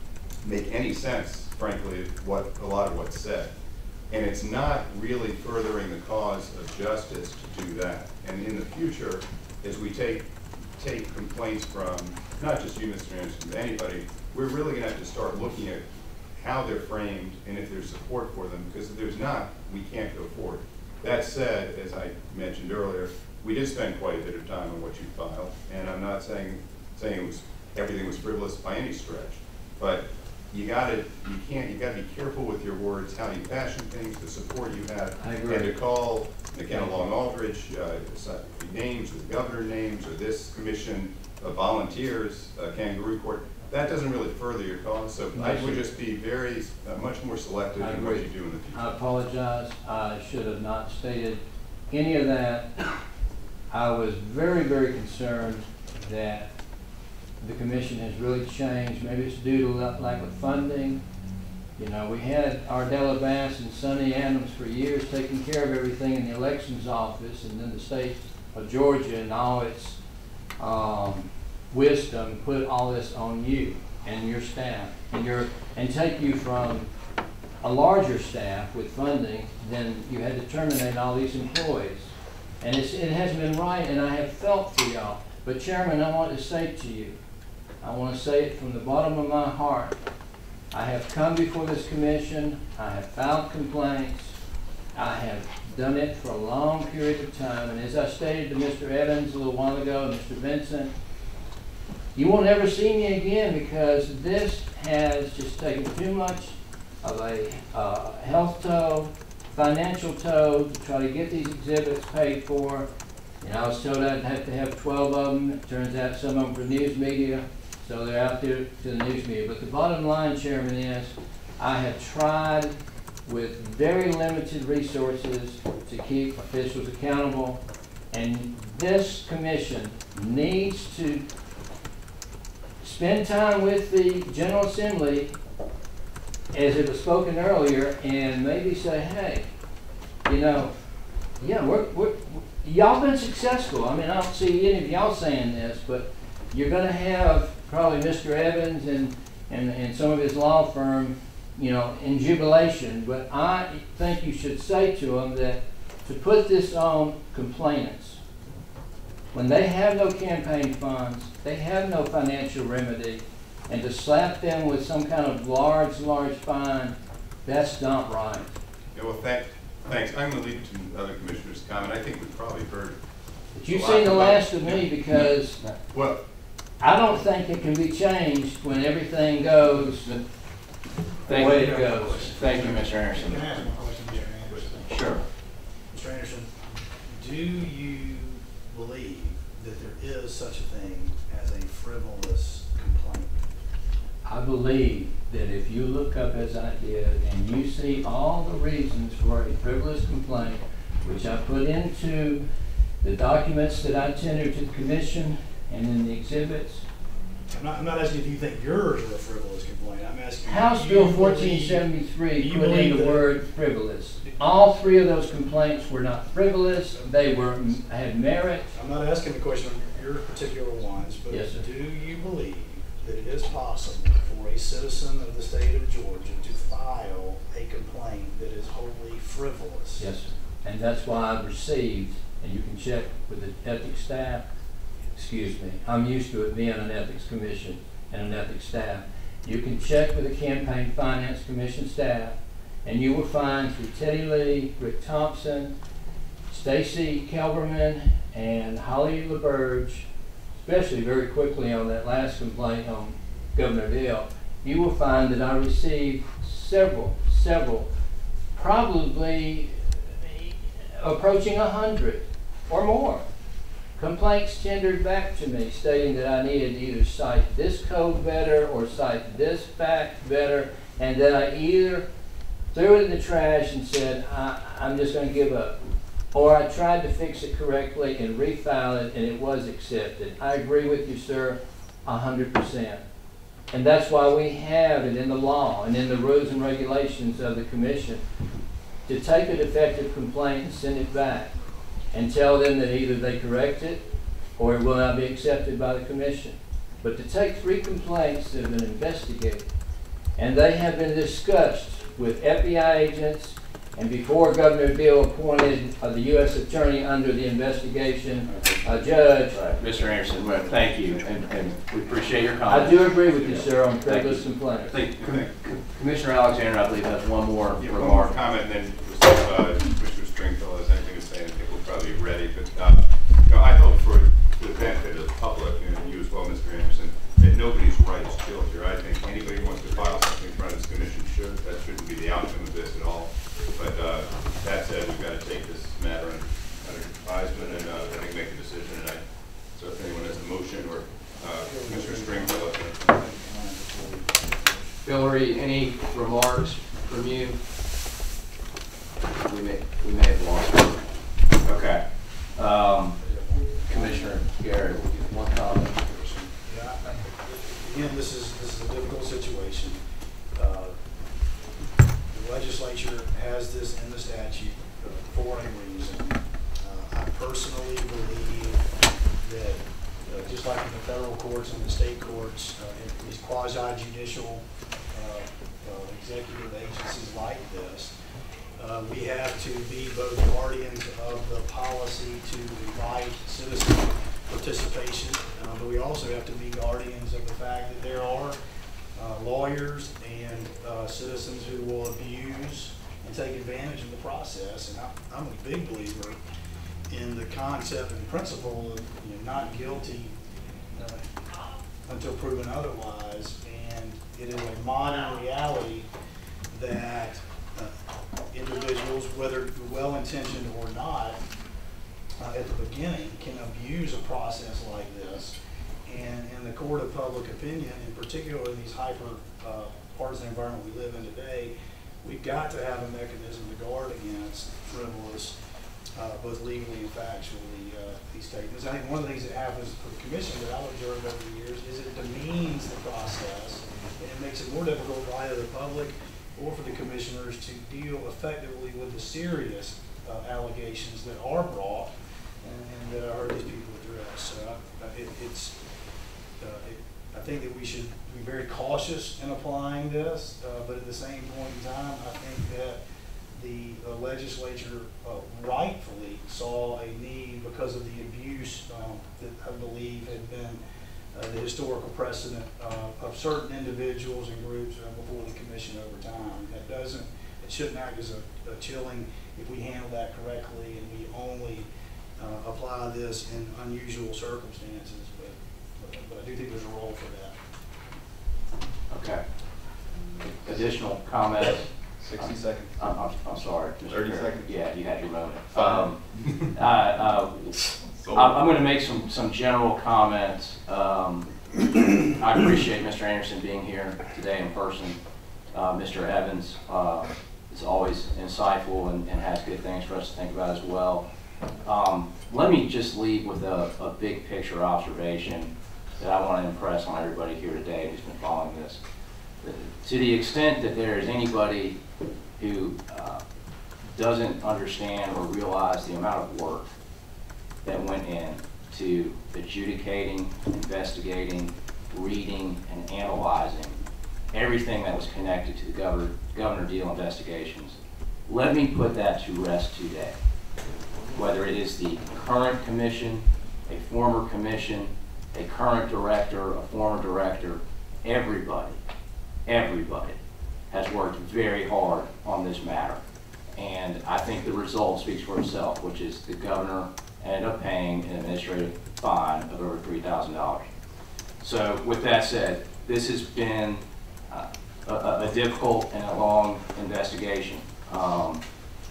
make any sense, frankly, of what, a lot of what's said. And it's not really furthering the cause of justice to do that. And in the future, as we take, take complaints from, not just you, Mister Anderson, but anybody, we're really gonna have to start looking at how they're framed and if there's support for them, because if there's not, we can't go forward. That said, as I mentioned earlier, we did spend quite a bit of time on what you filed, and I'm not saying, saying it was, everything was frivolous by any stretch, but you gotta, you can't, you gotta be careful with your words, how you fashion things, the support you have. I agree. And to call McKenna Long Aldridge, uh, names, or the governor names, or this commission of volunteers, uh, kangaroo court, that doesn't really further your cause. So I would just be very, uh, much more selective I in what agree. you do in the future. I apologize. I should have not stated any of that. I was very, very concerned that the commission has really changed. Maybe it's due to la- lack of funding. You know, we had Ardella Bass and Sonny Adams for years taking care of everything in the elections office, and then the state of Georgia and all its um, wisdom put all this on you and your staff, and your and take you from a larger staff with funding. Then you had to terminate all these employees, and it's, it hasn't been right. And I have felt for y'all. But Chairman, I want to say to you, I want to say it from the bottom of my heart. I have come before this commission, I have filed complaints, I have done it for a long period of time, and as I stated to Mister Evans a little while ago, and Mister Vincent, you won't ever see me again because this has just taken too much of a uh, health toll, financial toll to try to get these exhibits paid for. And I was told I'd have to have twelve of them. It turns out some of them for news media, so they're out there to the news media. But the bottom line, Chairman, is I have tried with very limited resources to keep officials accountable, and this commission needs to spend time with the General Assembly, as it was spoken earlier, and maybe say, hey, you know, yeah, we're, we're, y'all been successful. I mean, I don't see any of y'all saying this, but you're going to have probably Mister Evans and, and, and some of his law firm, you know, in jubilation. But I think you should say to them that to put this on complainants, when they have no campaign funds, they have no financial remedy, and to slap them with some kind of large, large fine, that's not right. Yeah, well, thank, thanks. I'm going to leave it to other commissioners to comment. I think we've probably heard. But you've seen the last of me because well, I don't think it can be changed when everything goes the Thank way you. it goes. Thank you, Mister Anderson. Can I ask one question, Mister Anderson? Sure. Mister Anderson, do you believe that there is such a thing as a frivolous complaint? I believe that if you look up as I did and you see all the reasons for a frivolous complaint, which I put into the documents that I tendered to the commission and in the exhibits. I'm not, I'm not asking if you think yours are a frivolous complaint. I'm asking. House do you Bill believe- fourteen seventy-three do you put in believe the that- word frivolous. All three of those complaints were not frivolous. They were had merit. I'm not asking the question on your particular ones, but Yes, sir. do you believe that it is possible for a citizen of the state of Georgia to file a complaint that is wholly frivolous? Yes, sir. And that's why I've received, and you can check with the ethics staff, excuse me, I'm used to it being an ethics commission and an ethics staff. You can check with the Campaign Finance Commission staff, and you will find through Teddy Lee, Rick Thompson, Stacy Kelberman, and Holly LaBerge, especially very quickly on that last complaint on Governor Dale, you will find that I received several, several, probably approaching a hundred or more complaints tendered back to me stating that I needed to either cite this code better or cite this fact better, and that I either threw it in the trash and said, I, I'm just going to give up. Or I tried to fix it correctly and refile it, and it was accepted. I agree with you, sir, a hundred percent. And that's why we have it in the law and in the rules and regulations of the commission to take a defective complaint and send it back and tell them that either they correct it or it will not be accepted by the commission. But to take three complaints that have been investigated and they have been discussed with F B I agents, and before Governor Bill appointed uh, the U S attorney under the investigation uh, judge. Right. Mister Anderson, well, thank you, and, and we appreciate your comments. I do agree with you, sir, on Thank frivolous you. complaints. I think Com- Com- Commissioner Alexander, I believe, has one more yeah, one more remark. comment, and then uh, Mister Stringfellow has anything to say, and I think we'll probably be ready. But uh, you know, I hope for the benefit of the public, and you as well, Mister Anderson, that nobody's right is killed here. I think anybody who wants to file something in front of this commission should. That shouldn't be the outcome of this at all. But uh, that said, we've got to take this matter under, under advisement and uh, I think make a decision. And I, so if anyone has a motion or uh, Mister Stringfellow. Hillary, any remarks from you? We may, we may have lost her. Okay. Um, Commissioner Garrett, one comment. Yeah, again, this is this is a difficult situation. Uh, the legislature has this in the statute uh, for a reason. Uh, I personally believe that, uh, just like in the federal courts and the state courts, uh, in these quasi-judicial uh, uh, executive agencies like this, uh, we have to be both guardians of the policy to invite citizens participation, uh, but we also have to be guardians of the fact that there are uh, lawyers and uh, citizens who will abuse and take advantage of the process. And I, I'm a big believer in the concept and principle of, you know, not guilty uh, until proven otherwise. And it is a modern reality that uh, individuals, whether well-intentioned or not, uh, at the beginning can abuse a process like this. And in the court of public opinion, in particular in these hyper uh, partisan environment we live in today, we've got to have a mechanism to guard against frivolous, uh, both legally and factually, uh, these statements. I think one of the things that happens for the commission that I've observed over the years is it demeans the process, and it makes it more difficult for either the public or for the commissioners to deal effectively with the serious uh, allegations that are brought and, and that I heard these people address. So I, I, it, it's, uh, it, I think that we should be very cautious in applying this, uh, but at the same point in time, I think that the uh, legislature uh, rightfully saw a need because of the abuse um, that I believe had been uh, the historical precedent uh, of certain individuals and groups uh, before the commission over time. That doesn't, it shouldn't act as a, a chilling if we handle that correctly and we only uh, apply this in unusual circumstances. But, but, but I do think there's a role for that. Okay. Additional comments? Sixty seconds. I'm, I'm, I'm sorry. Mister Thirty Perry. seconds. Yeah, you had your moment. Five. Um, uh, uh, I'm, I'm going to make some, some general comments. Um, I appreciate Mister Anderson being here today in person. Uh, Mister Evans uh, is always insightful and, and has good things for us to think about as well. Um, let me just leave with a, a big picture observation that I want to impress on everybody here today who's been following this. To the extent that there is anybody who uh, doesn't understand or realize the amount of work that went in to adjudicating, investigating, reading, and analyzing everything that was connected to the Governor, Governor Deal investigations, let me put that to rest today. Whether it is the current commission, a former commission, a current director, a former director, everybody, everybody has worked very hard on this matter. And I think the result speaks for itself, which is the governor ended up paying an administrative fine of over three thousand dollars. So with that said, this has been uh, a, a difficult and a long investigation. Um,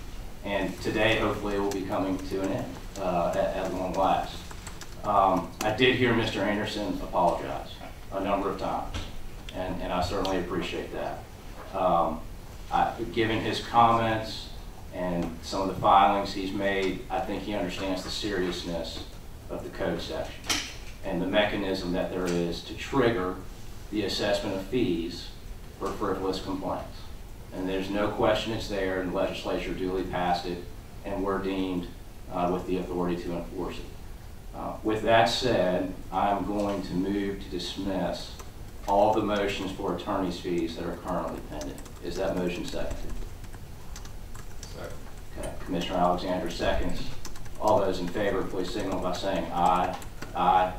and today, hopefully, it will be coming to an end uh, at, at long last. Um, I did hear Mister Anderson apologize a number of times, and, and I certainly appreciate that. Um, I, given his comments and some of the filings he's made, I think he understands the seriousness of the code section and the mechanism that there is to trigger the assessment of fees for frivolous complaints. And there's no question it's there, and the legislature duly passed it, and we're deemed uh, with the authority to enforce it. Uh, with that said, I'm going to move to dismiss all the motions for attorney's fees that are currently pending. Is that motion seconded? Second. Okay. Commissioner Alexander seconds. All those in favor, please signal by saying aye. Aye.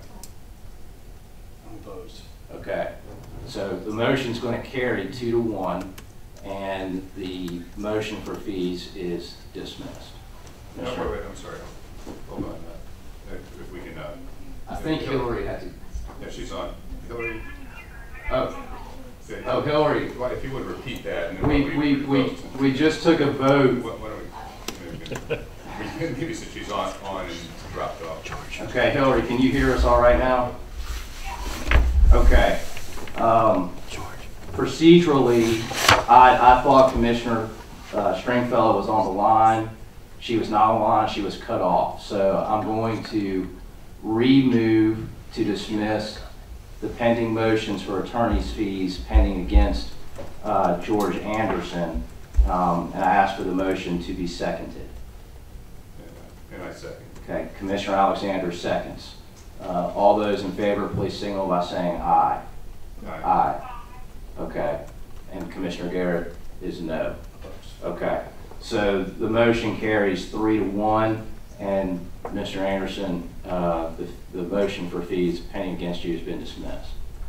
I'm opposed. Okay. So the motion's going to carry two to one, and the motion for fees is dismissed. No, wait, wait, I'm sorry. Hold on. Uh, If if we can, uh. I think Hillary had to. Yeah, she's on. Hillary? Oh. Yeah, Oh, Hillary. Well, if you would repeat that. And then We, when we, we, vote- we just took a vote. What, what are we? Maybe maybe since she's on, on and dropped off. Okay, Hillary, can you hear us all right now? Okay. Um, procedurally, I, I thought Commissioner uh, Stringfellow was on the line. She was not on the line, she was cut off. So I'm going to remove to dismiss the pending motions for attorney's fees pending against uh, George Anderson. Um, and I ask for the motion to be seconded. And I second. Okay, Commissioner Alexander seconds. Uh, all those in favor, please signal by saying aye. Aye. Aye. Okay, and Commissioner Garrett is no. Okay, so the motion carries three to one, And Mister Anderson, uh, the, the motion for fees pending against you has been dismissed.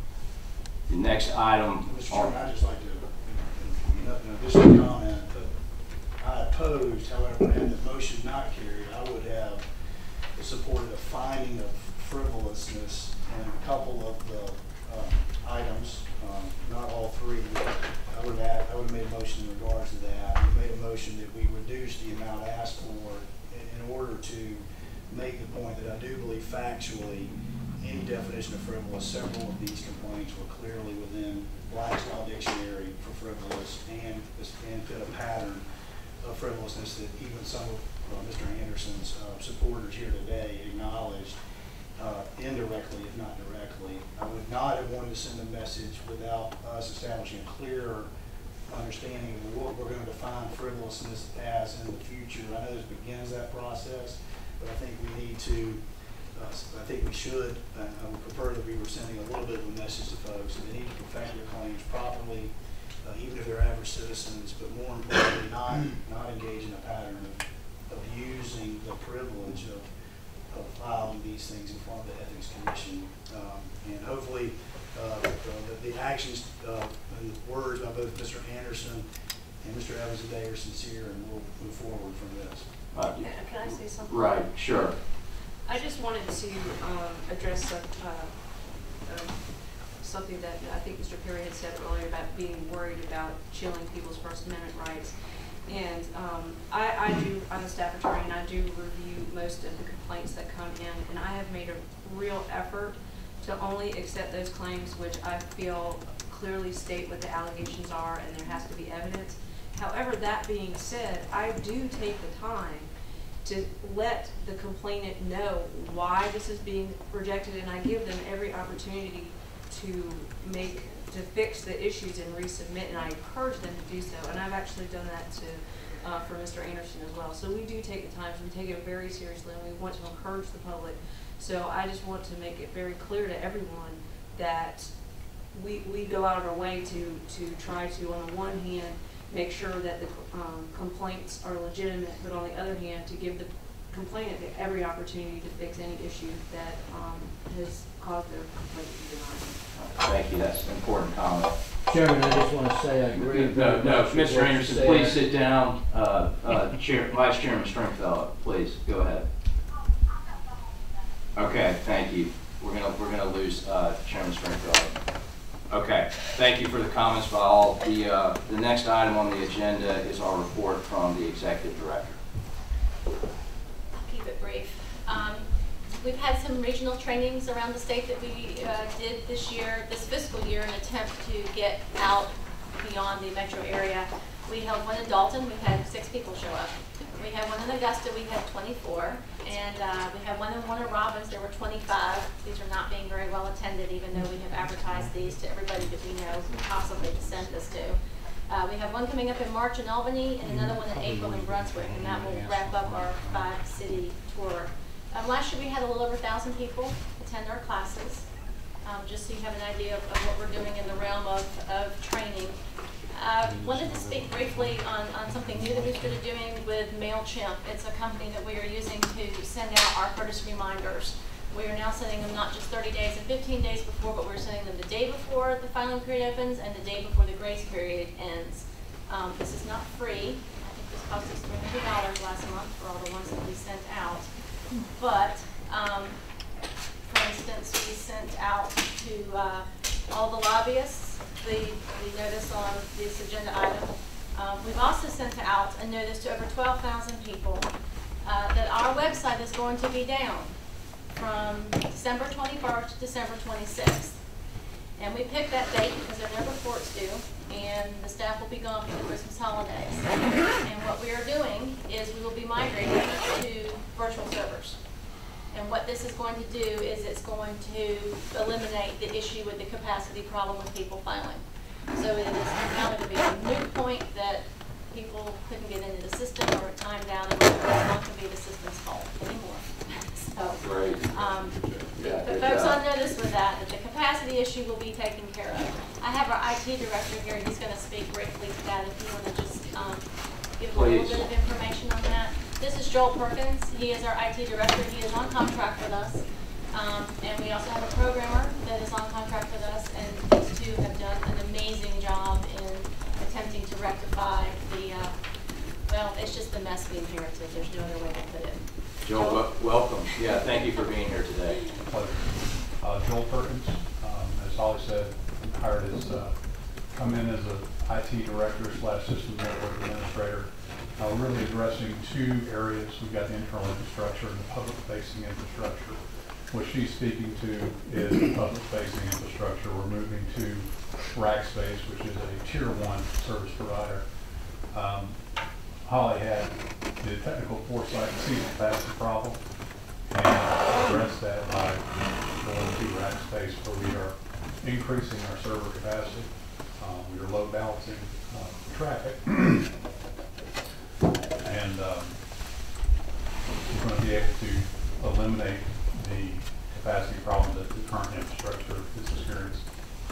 The next item. Mister Chairman, I'd just like to, in in additional comment, that I opposed, however, had the motion not carried, I would have supported a finding of frivolousness in a couple of the uh, items, um, not all three. I would have, I would have made a motion in regards to that. I made a motion that we reduce the amount asked for in, in order to make the point that I do believe factually any definition of frivolous, several of these complaints were clearly within Black's Law Dictionary for frivolous and, and fit a pattern of frivolousness that even some of uh, Mister Anderson's uh, supporters here today acknowledged uh, indirectly, if not directly. I would not have wanted to send a message without us establishing a clearer understanding of what we're going to define frivolousness as in the future. I know this begins that process, but I think we need to Uh, I think we should, uh, I would prefer that we were sending a little bit of a message to folks that they need to perfect their claims properly, uh, even if they're average citizens, but more importantly, not, not engage in a pattern of, of using the privilege of, of filing these things in front of the Ethics Commission. Um, and hopefully, uh, the, the actions uh, and the words by both Mister Anderson and Mister Evans today are sincere, and we'll move forward from this. Uh, Can I say something? Right, sure. I just wanted to um, address some, uh, um, something that I think Mister Perry had said earlier about being worried about chilling people's First Amendment rights. And um, I, I do, I'm a staff attorney, and I do review most of the complaints that come in, and I have made a real effort to only accept those claims which I feel clearly state what the allegations are and there has to be evidence. However, that being said, I do take the time to let the complainant know why this is being rejected, and I give them every opportunity to make, to fix the issues and resubmit, and I encourage them to do so. And I've actually done that to, uh, for Mister Anderson as well. So we do take the time, we take it very seriously, and we want to encourage the public. So I just want to make it very clear to everyone that we, we go out of our way to, to try to, on the one hand, make sure that the um, complaints are legitimate, but on the other hand, to give the complainant every opportunity to fix any issue that um, has caused their complaint to be denied. Thank you. That's an important comment. Chairman, I just want to say I agree. No, no, Mister What you Anderson, said. please sit down. Uh, uh, Chair, Vice Chairman Stringfellow, please go ahead. Okay, thank you. We're gonna we're gonna lose uh, Chairman Stringfellow. Okay, thank you for the comments by all. The, uh, the next item on the agenda is our report from the Executive Director. I'll keep it brief. Um, we've had some regional trainings around the state that we uh, did this year, this fiscal year, in an attempt to get out beyond the metro area. We held one in Dalton, we had six people show up. We had one in Augusta, we had twenty-four, and uh, we had one in Warner Robins, there were twenty-five. These are not being very well attended, even though we have advertised these to everybody that we know possibly to send this to. Uh, we have one coming up in March in Albany, and another one in April in Brunswick, and that will wrap up our five-city tour. Um, last year we had a little over one thousand people attend our classes, um, just so you have an idea of, of what we're doing in the realm of, of training. I uh, wanted to speak briefly on, on something new that we started doing with MailChimp. It's a company that we are using to send out our courtesy reminders. We are now sending them not just thirty days and fifteen days before, but we're sending them the day before the filing period opens and the day before the grace period ends. Um, this is not free. I think this cost us three hundred dollars last month for all the ones that we sent out. But, um, for instance, we sent out to uh, all the lobbyists The, the notice on this agenda item. Um, we've also sent out a notice to over twelve thousand people uh, that our website is going to be down from December twenty-first to December twenty-sixth. And we picked that date because there are no reports due, and the staff will be gone for the Christmas holidays. And what we are doing is we will be migrating to virtual servers. And what this is going to do is it's going to eliminate the issue with the capacity problem with people filing. So it is now going to be a moot point that people couldn't get into the system or it timed out, and it's not going to be the system's fault anymore. So, Great. um, Yeah, but good folks job. on notice with that, that the capacity issue will be taken care of. I have our I T director here. He's going to speak briefly to that if you want to just um, give a little Please. bit of information on that. this is Joel Perkins. He is our I T director. He is on contract with us. Um, and we also have a programmer that is on contract with us, and these two have done an amazing job in attempting to rectify the, uh, well, it's just the mess we inherited. There's no other way to put it. Joel, wel- welcome. Yeah, thank you for being here today. Pleasure. Uh, Joel Perkins, um, as Holly said, hired as, uh, come in as a I T director slash system network administrator, uh, really addressing two areas. We've got the internal infrastructure and the public-facing infrastructure. What she's speaking to is the public-facing infrastructure. We're moving to Rackspace, which is a tier one service provider. Um, Holly had the technical foresight to see that that's the problem and address that by going to Rackspace, where we are increasing our server capacity. Um, we are load balancing uh, traffic, and um, we're going to be able to eliminate the capacity problems that the current infrastructure is experiencing.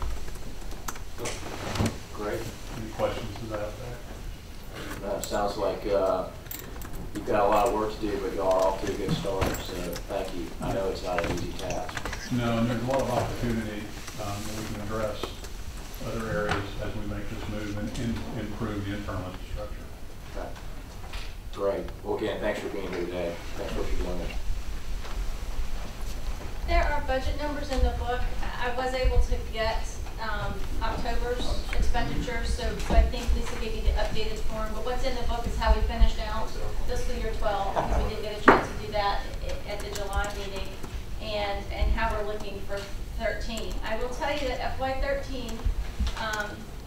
Great. Any questions to that effect? Uh, sounds like uh, you've got a lot of work to do, but y'all are off to a good start, so thank you. I know it's not an easy task. No, and there's a lot of opportunity um, that we can address other areas as we make this move and, and improve the internal infrastructure. Okay. Great. Well, again, thanks for being here today. Thanks for what you're doing. There are budget numbers in the book. I was able to get um, October's expenditures, so, so I think Lisa gave you the updated form. But what's in the book is how we finished out fiscal year twelve, because we didn't get a chance to do that at the July meeting, and, and how we're looking for thirteen. I will tell you that F Y thirteen, um,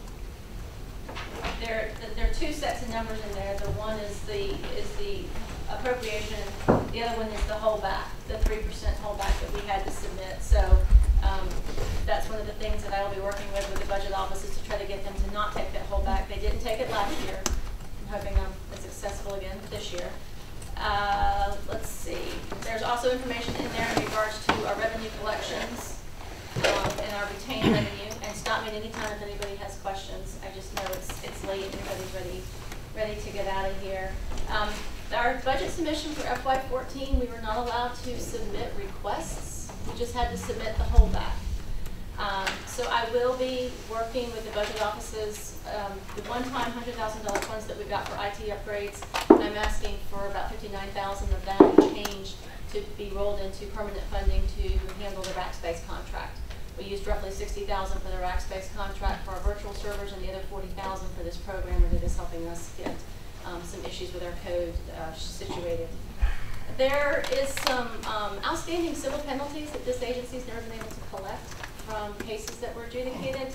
there, there are two sets of numbers in there. The one is the, is the appropriation, the other one is the holdback, the three percent holdback that we had to submit. So um, that's one of the things that I will be working with with the budget office, is to try to get them to not take that holdback. They didn't take it last year. I'm hoping I'm successful again this year. Uh, let's see. There's also information in there in regards to our revenue collections um, and our retained revenue. And stop me at any time if anybody has questions. I just know it's it's late and everybody's ready ready to get out of here. Um, Our budget submission for F Y fourteen, we were not allowed to submit requests. We just had to submit the holdback. Um, so I will be working with the budget offices, um, the one-time one hundred thousand dollar funds that we got for I T upgrades. I'm asking for about fifty-nine thousand dollars of that and change to be rolled into permanent funding to handle the Rackspace contract. We used roughly sixty thousand dollars for the Rackspace contract for our virtual servers, and the other forty thousand dollars for this programmer that is helping us get Um, some issues with our code uh, situated. There is some um, outstanding civil penalties that this agency's never been able to collect from cases that were adjudicated.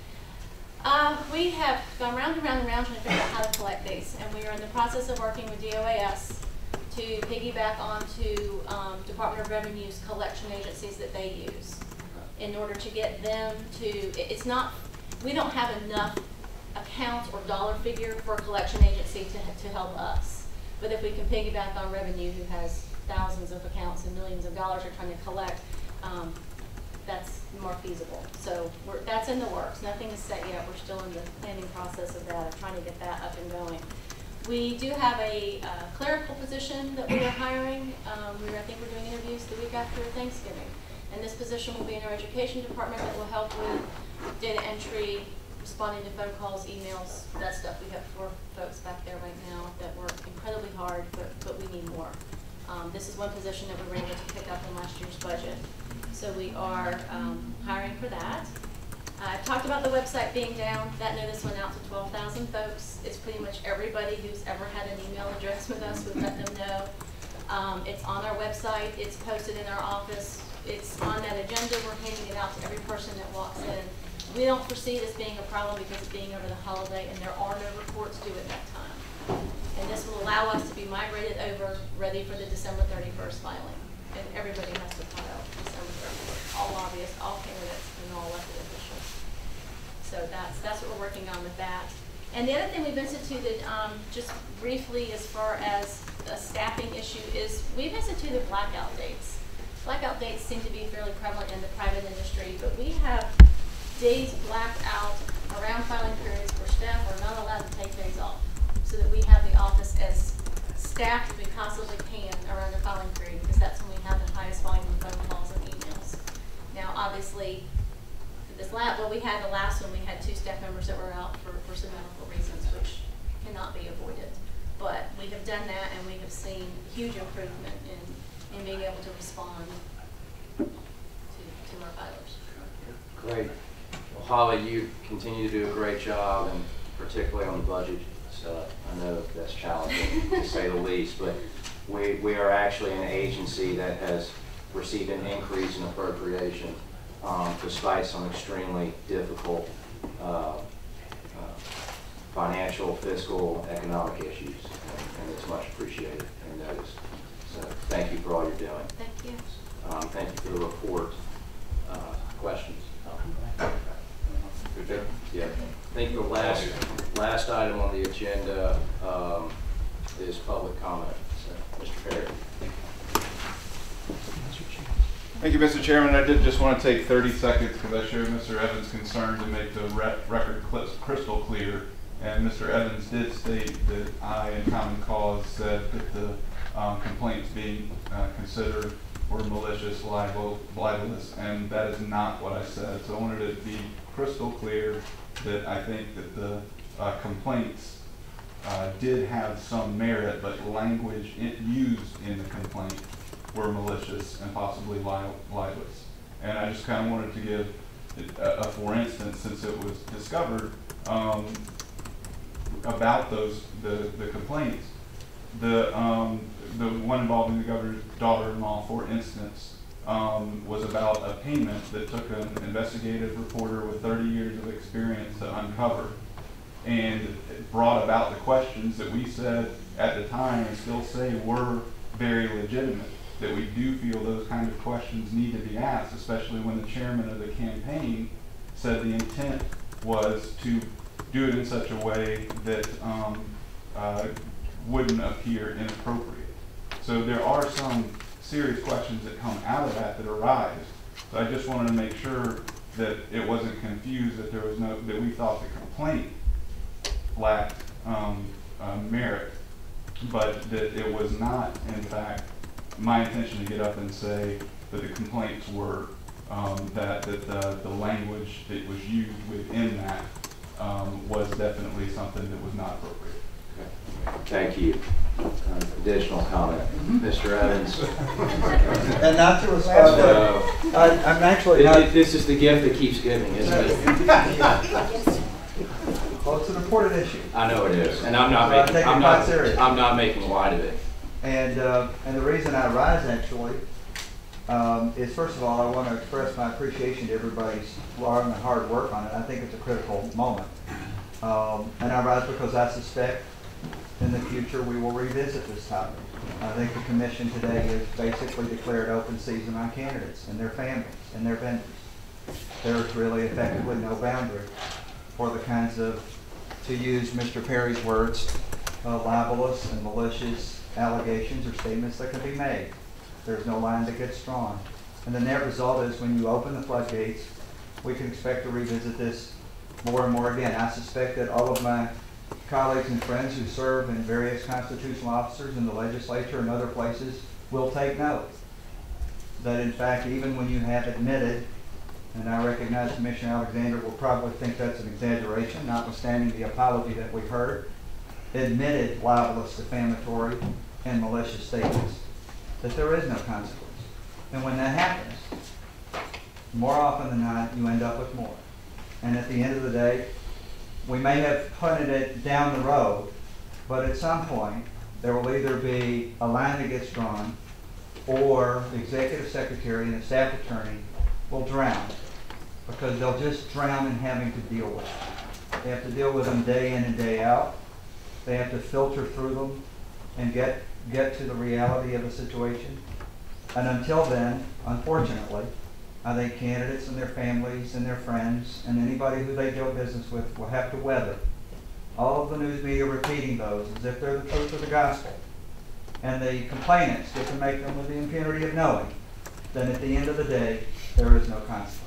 Uh, we have gone round and round and round trying to figure out how to collect these, and we are in the process of working with D O A S to piggyback onto um, Department of Revenue's collection agencies that they use in order to get them to, it's not, we don't have enough account or dollar figure for a collection agency to, to help us. But if we can piggyback on Revenue, who has thousands of accounts and millions of dollars they're trying to collect, um, that's more feasible. So we're, that's in the works. Nothing is set yet. We're still in the planning process of that, of trying to get that up and going. We do have a uh, clerical position that we are hiring. Um, we are, I think we're doing interviews the week after Thanksgiving. And this position will be in our education department that will help with data entry, responding to phone calls, emails, that stuff. We have four folks back there right now that work incredibly hard, but, but we need more. Um, this is one position that we were able to pick up in last year's budget. So we are um, hiring for that. I've talked about the website being down. That notice went out to twelve thousand folks. It's pretty much everybody who's ever had an email address with us. We've let them know. Um, it's on our website. It's posted in our office. It's on that agenda. We're handing it out to every person that walks in. We don't foresee this being a problem because of being over the holiday, and there are no reports due at that time. And this will allow us to be migrated over, ready for the December thirty-first filing. And everybody has to file December thirty-first, all lobbyists, all candidates, and all elected officials. So that's that's what we're working on with that. And the other thing we've instituted, um, just briefly as far as a staffing issue, is we've instituted blackout dates. Blackout dates seem to be fairly prevalent in the private industry, but we have days blacked out around filing periods where staff are not allowed to take days off, so that we have the office as staffed as we possibly can around the filing period, because that's when we have the highest volume of phone calls and emails. Now, obviously, for this lab, well, we had the last one, we had two staff members that were out for, for some medical reasons, which cannot be avoided. But we have done that, and we have seen huge improvement in, in being able to respond to, to our filers. Great. Well, Holly, you continue to do a great job, and particularly on the budget stuff. I know that's challenging to say the least, but we, we are actually an agency that has received an increase in appropriation um, despite some extremely difficult uh, uh, financial, fiscal, economic issues, and, and it's much appreciated and noticed. So thank you for all you're doing. Thank you. Um, thank you for the report. Uh, questions? No. Yeah. I think the last last item on the agenda um, is public comment. So, Mister Perry. Thank you, Mister Chairman. I did just want to take thirty seconds because I share Mister Evans' concern to make the re record crystal clear. And Mister Evans did state that I, in Common Cause, said that the um, complaints being uh, considered were malicious, libel, libelous, and that is not what I said. So I wanted it to be crystal clear that I think that the uh, complaints uh, did have some merit, but language it used in the complaint were malicious and possibly li libelous. And I just kind of wanted to give a, a for instance, since it was discovered um, about those the, the complaints, the um, the one involving the governor's daughter-in-law, for instance, um, was about a payment that took an investigative reporter with thirty years of experience to uncover, and it brought about the questions that we said at the time and still say were very legitimate. That we do feel those kind of questions need to be asked, especially when the chairman of the campaign said the intent was to do it in such a way that um, uh, wouldn't appear inappropriate. So there are some serious questions that come out of that that arise. So I just wanted to make sure that it wasn't confused, that there was no, that we thought the complaint lacked um, uh, merit, but that it was not, in fact, my intention to get up and say that the complaints were um, that, that the, the language that was used within that um, was definitely something that was not appropriate. Thank you. Uh, additional comment, Mister Evans. And not to respond So, to, I, I'm actually it, not. it, this is the gift that keeps giving, isn't it? Well, it's an important issue. I know it is, and I'm not So I making. take it I'm quite not. serious. I'm not making light of it. And, uh, and the reason I rise actually um, is, first of all, I want to express my appreciation to everybody's long and hard work on it. I think it's a critical moment. Um, and I rise because I suspect in the future we will revisit this topic. I think the commission today has basically declared open season on candidates and their families and their vendors. There's really effectively no boundary for the kinds of, to use Mister Perry's words, uh, libelous and malicious allegations or statements that can be made. There's no line that gets drawn. And the net result is when you open the floodgates, we can expect to revisit this more and more again. I suspect that all of my colleagues and friends who serve in various constitutional officers in the legislature and other places will take note that in fact even when you have admitted, and I recognize Commissioner Alexander will probably think that's an exaggeration, notwithstanding the apology that we heard, admitted libelous, defamatory, and malicious statements, that there is no consequence. And when that happens, more often than not, you end up with more. And at the end of the day, we may have punted it down the road, but at some point, there will either be a line that gets drawn, or the executive secretary and the staff attorney will drown, because they'll just drown in having to deal with it. They have to deal with them day in and day out. They have to filter through them and get, get to the reality of the situation. And until then, unfortunately, I think candidates and their families and their friends and anybody who they deal business with will have to weather all of the news media repeating those as if they're the truth of the gospel. And the complainants get to make them with the impunity of knowing that at the end of the day, there is no consequence.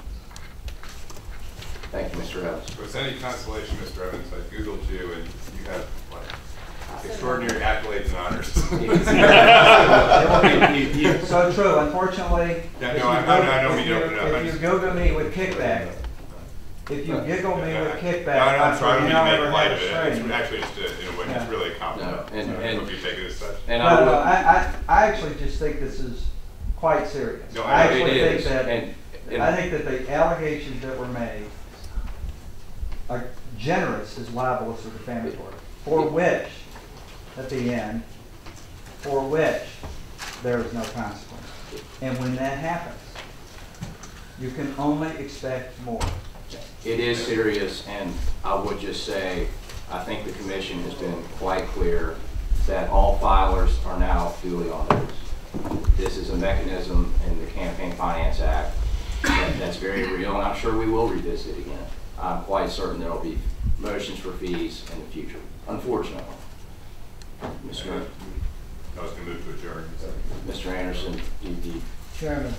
Thank you, Mister Evans. If it's any consolation, Mister Evans, I Googled you and you have like extraordinary accolades and honors. So true, unfortunately, Yeah, if no, you I- go- I- I know if we you- don't, no, I'm if you just- Google me with kickback, if you giggle me with kickback, No, no, I'm I'm trying sure to you make never light had of a it. It's string. actually just a, in a way, it's Yeah. really a compliment. No, and- So I and- hope you take it as such. And But I uh, will, I, I, I actually just think this is quite serious. No, I I know it actually think is, that, and, and I think that the allegations that were made are generous as libelous or defamatory, for which, at the end, for which there is no consequence. And when that happens, you can only expect more. it is serious, and I would just say, I think the commission has been quite clear that all filers are now duly on notice. This is a mechanism in the Campaign Finance Act that, that's very real, and I'm sure we will revisit it again. I'm quite certain there will be motions for fees in the future, unfortunately. Mister I was going to move to adjourn. Mister Anderson, you, you, Chairman,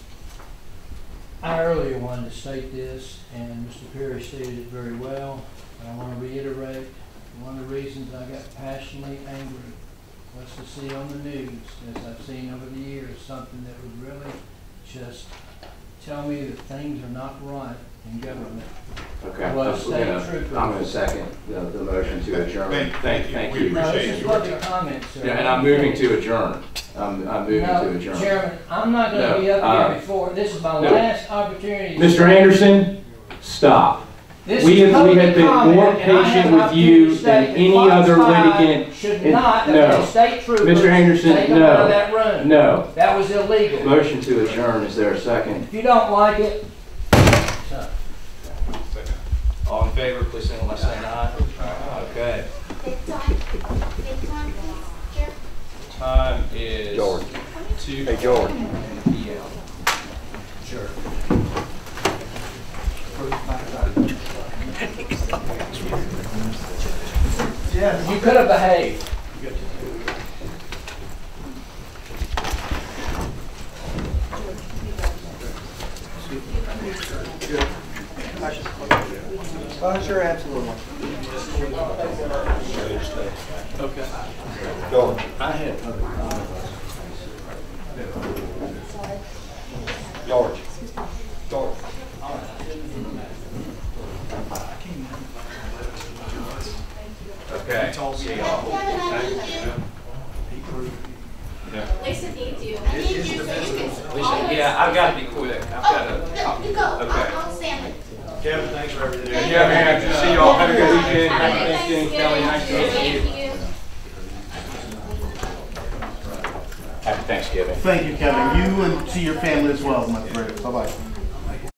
I earlier wanted to state this, and Mister Perry stated it very well. I want to reiterate, one of the reasons I got passionately angry was to see on the news, as I've seen over the years, something that would really just tell me that things are not right in government. okay. Well, I'm state gonna- troopers. I'm going to second the, the motion to adjourn. Thank- Thank, thank thank you. We you. No, appreciate this is your public time. comment, sir. Yeah, and I'm moving to adjourn. I'm, I'm moving to No, adjourn. Chairman, I'm not No, gonna be up uh, here before, this is my no. last opportunity. to Mister say- Anderson, stop. This We is have, we public have been comment, more and I have patient an with opportunity you to than state any that other Fox five litigant. Should in- not have no. been state troopers. Mister Anderson, take them out of no. that room. No. That was illegal. Motion to adjourn, is there a second? If you don't like it, so. Second. All in favor, please signal by saying aye. Okay. Time is George. two. Hey, George. P M. Sure. Yes. You could have behaved. Oh, sure, absolutely. Okay. Go. I had public comment. George. George. Okay, see y'all. Lisa needs you. Lisa, yeah, I've got to be quick. I've got to. You go. Okay. I'll stand it. Kevin, thanks for everything. Yeah, man, see y'all. Have a good weekend. Happy Thanksgiving, Kelly. Nice to meet you. Thank you. Happy Thanksgiving. Thank you, Kevin. You and to your family as well, my friend. Bye-bye.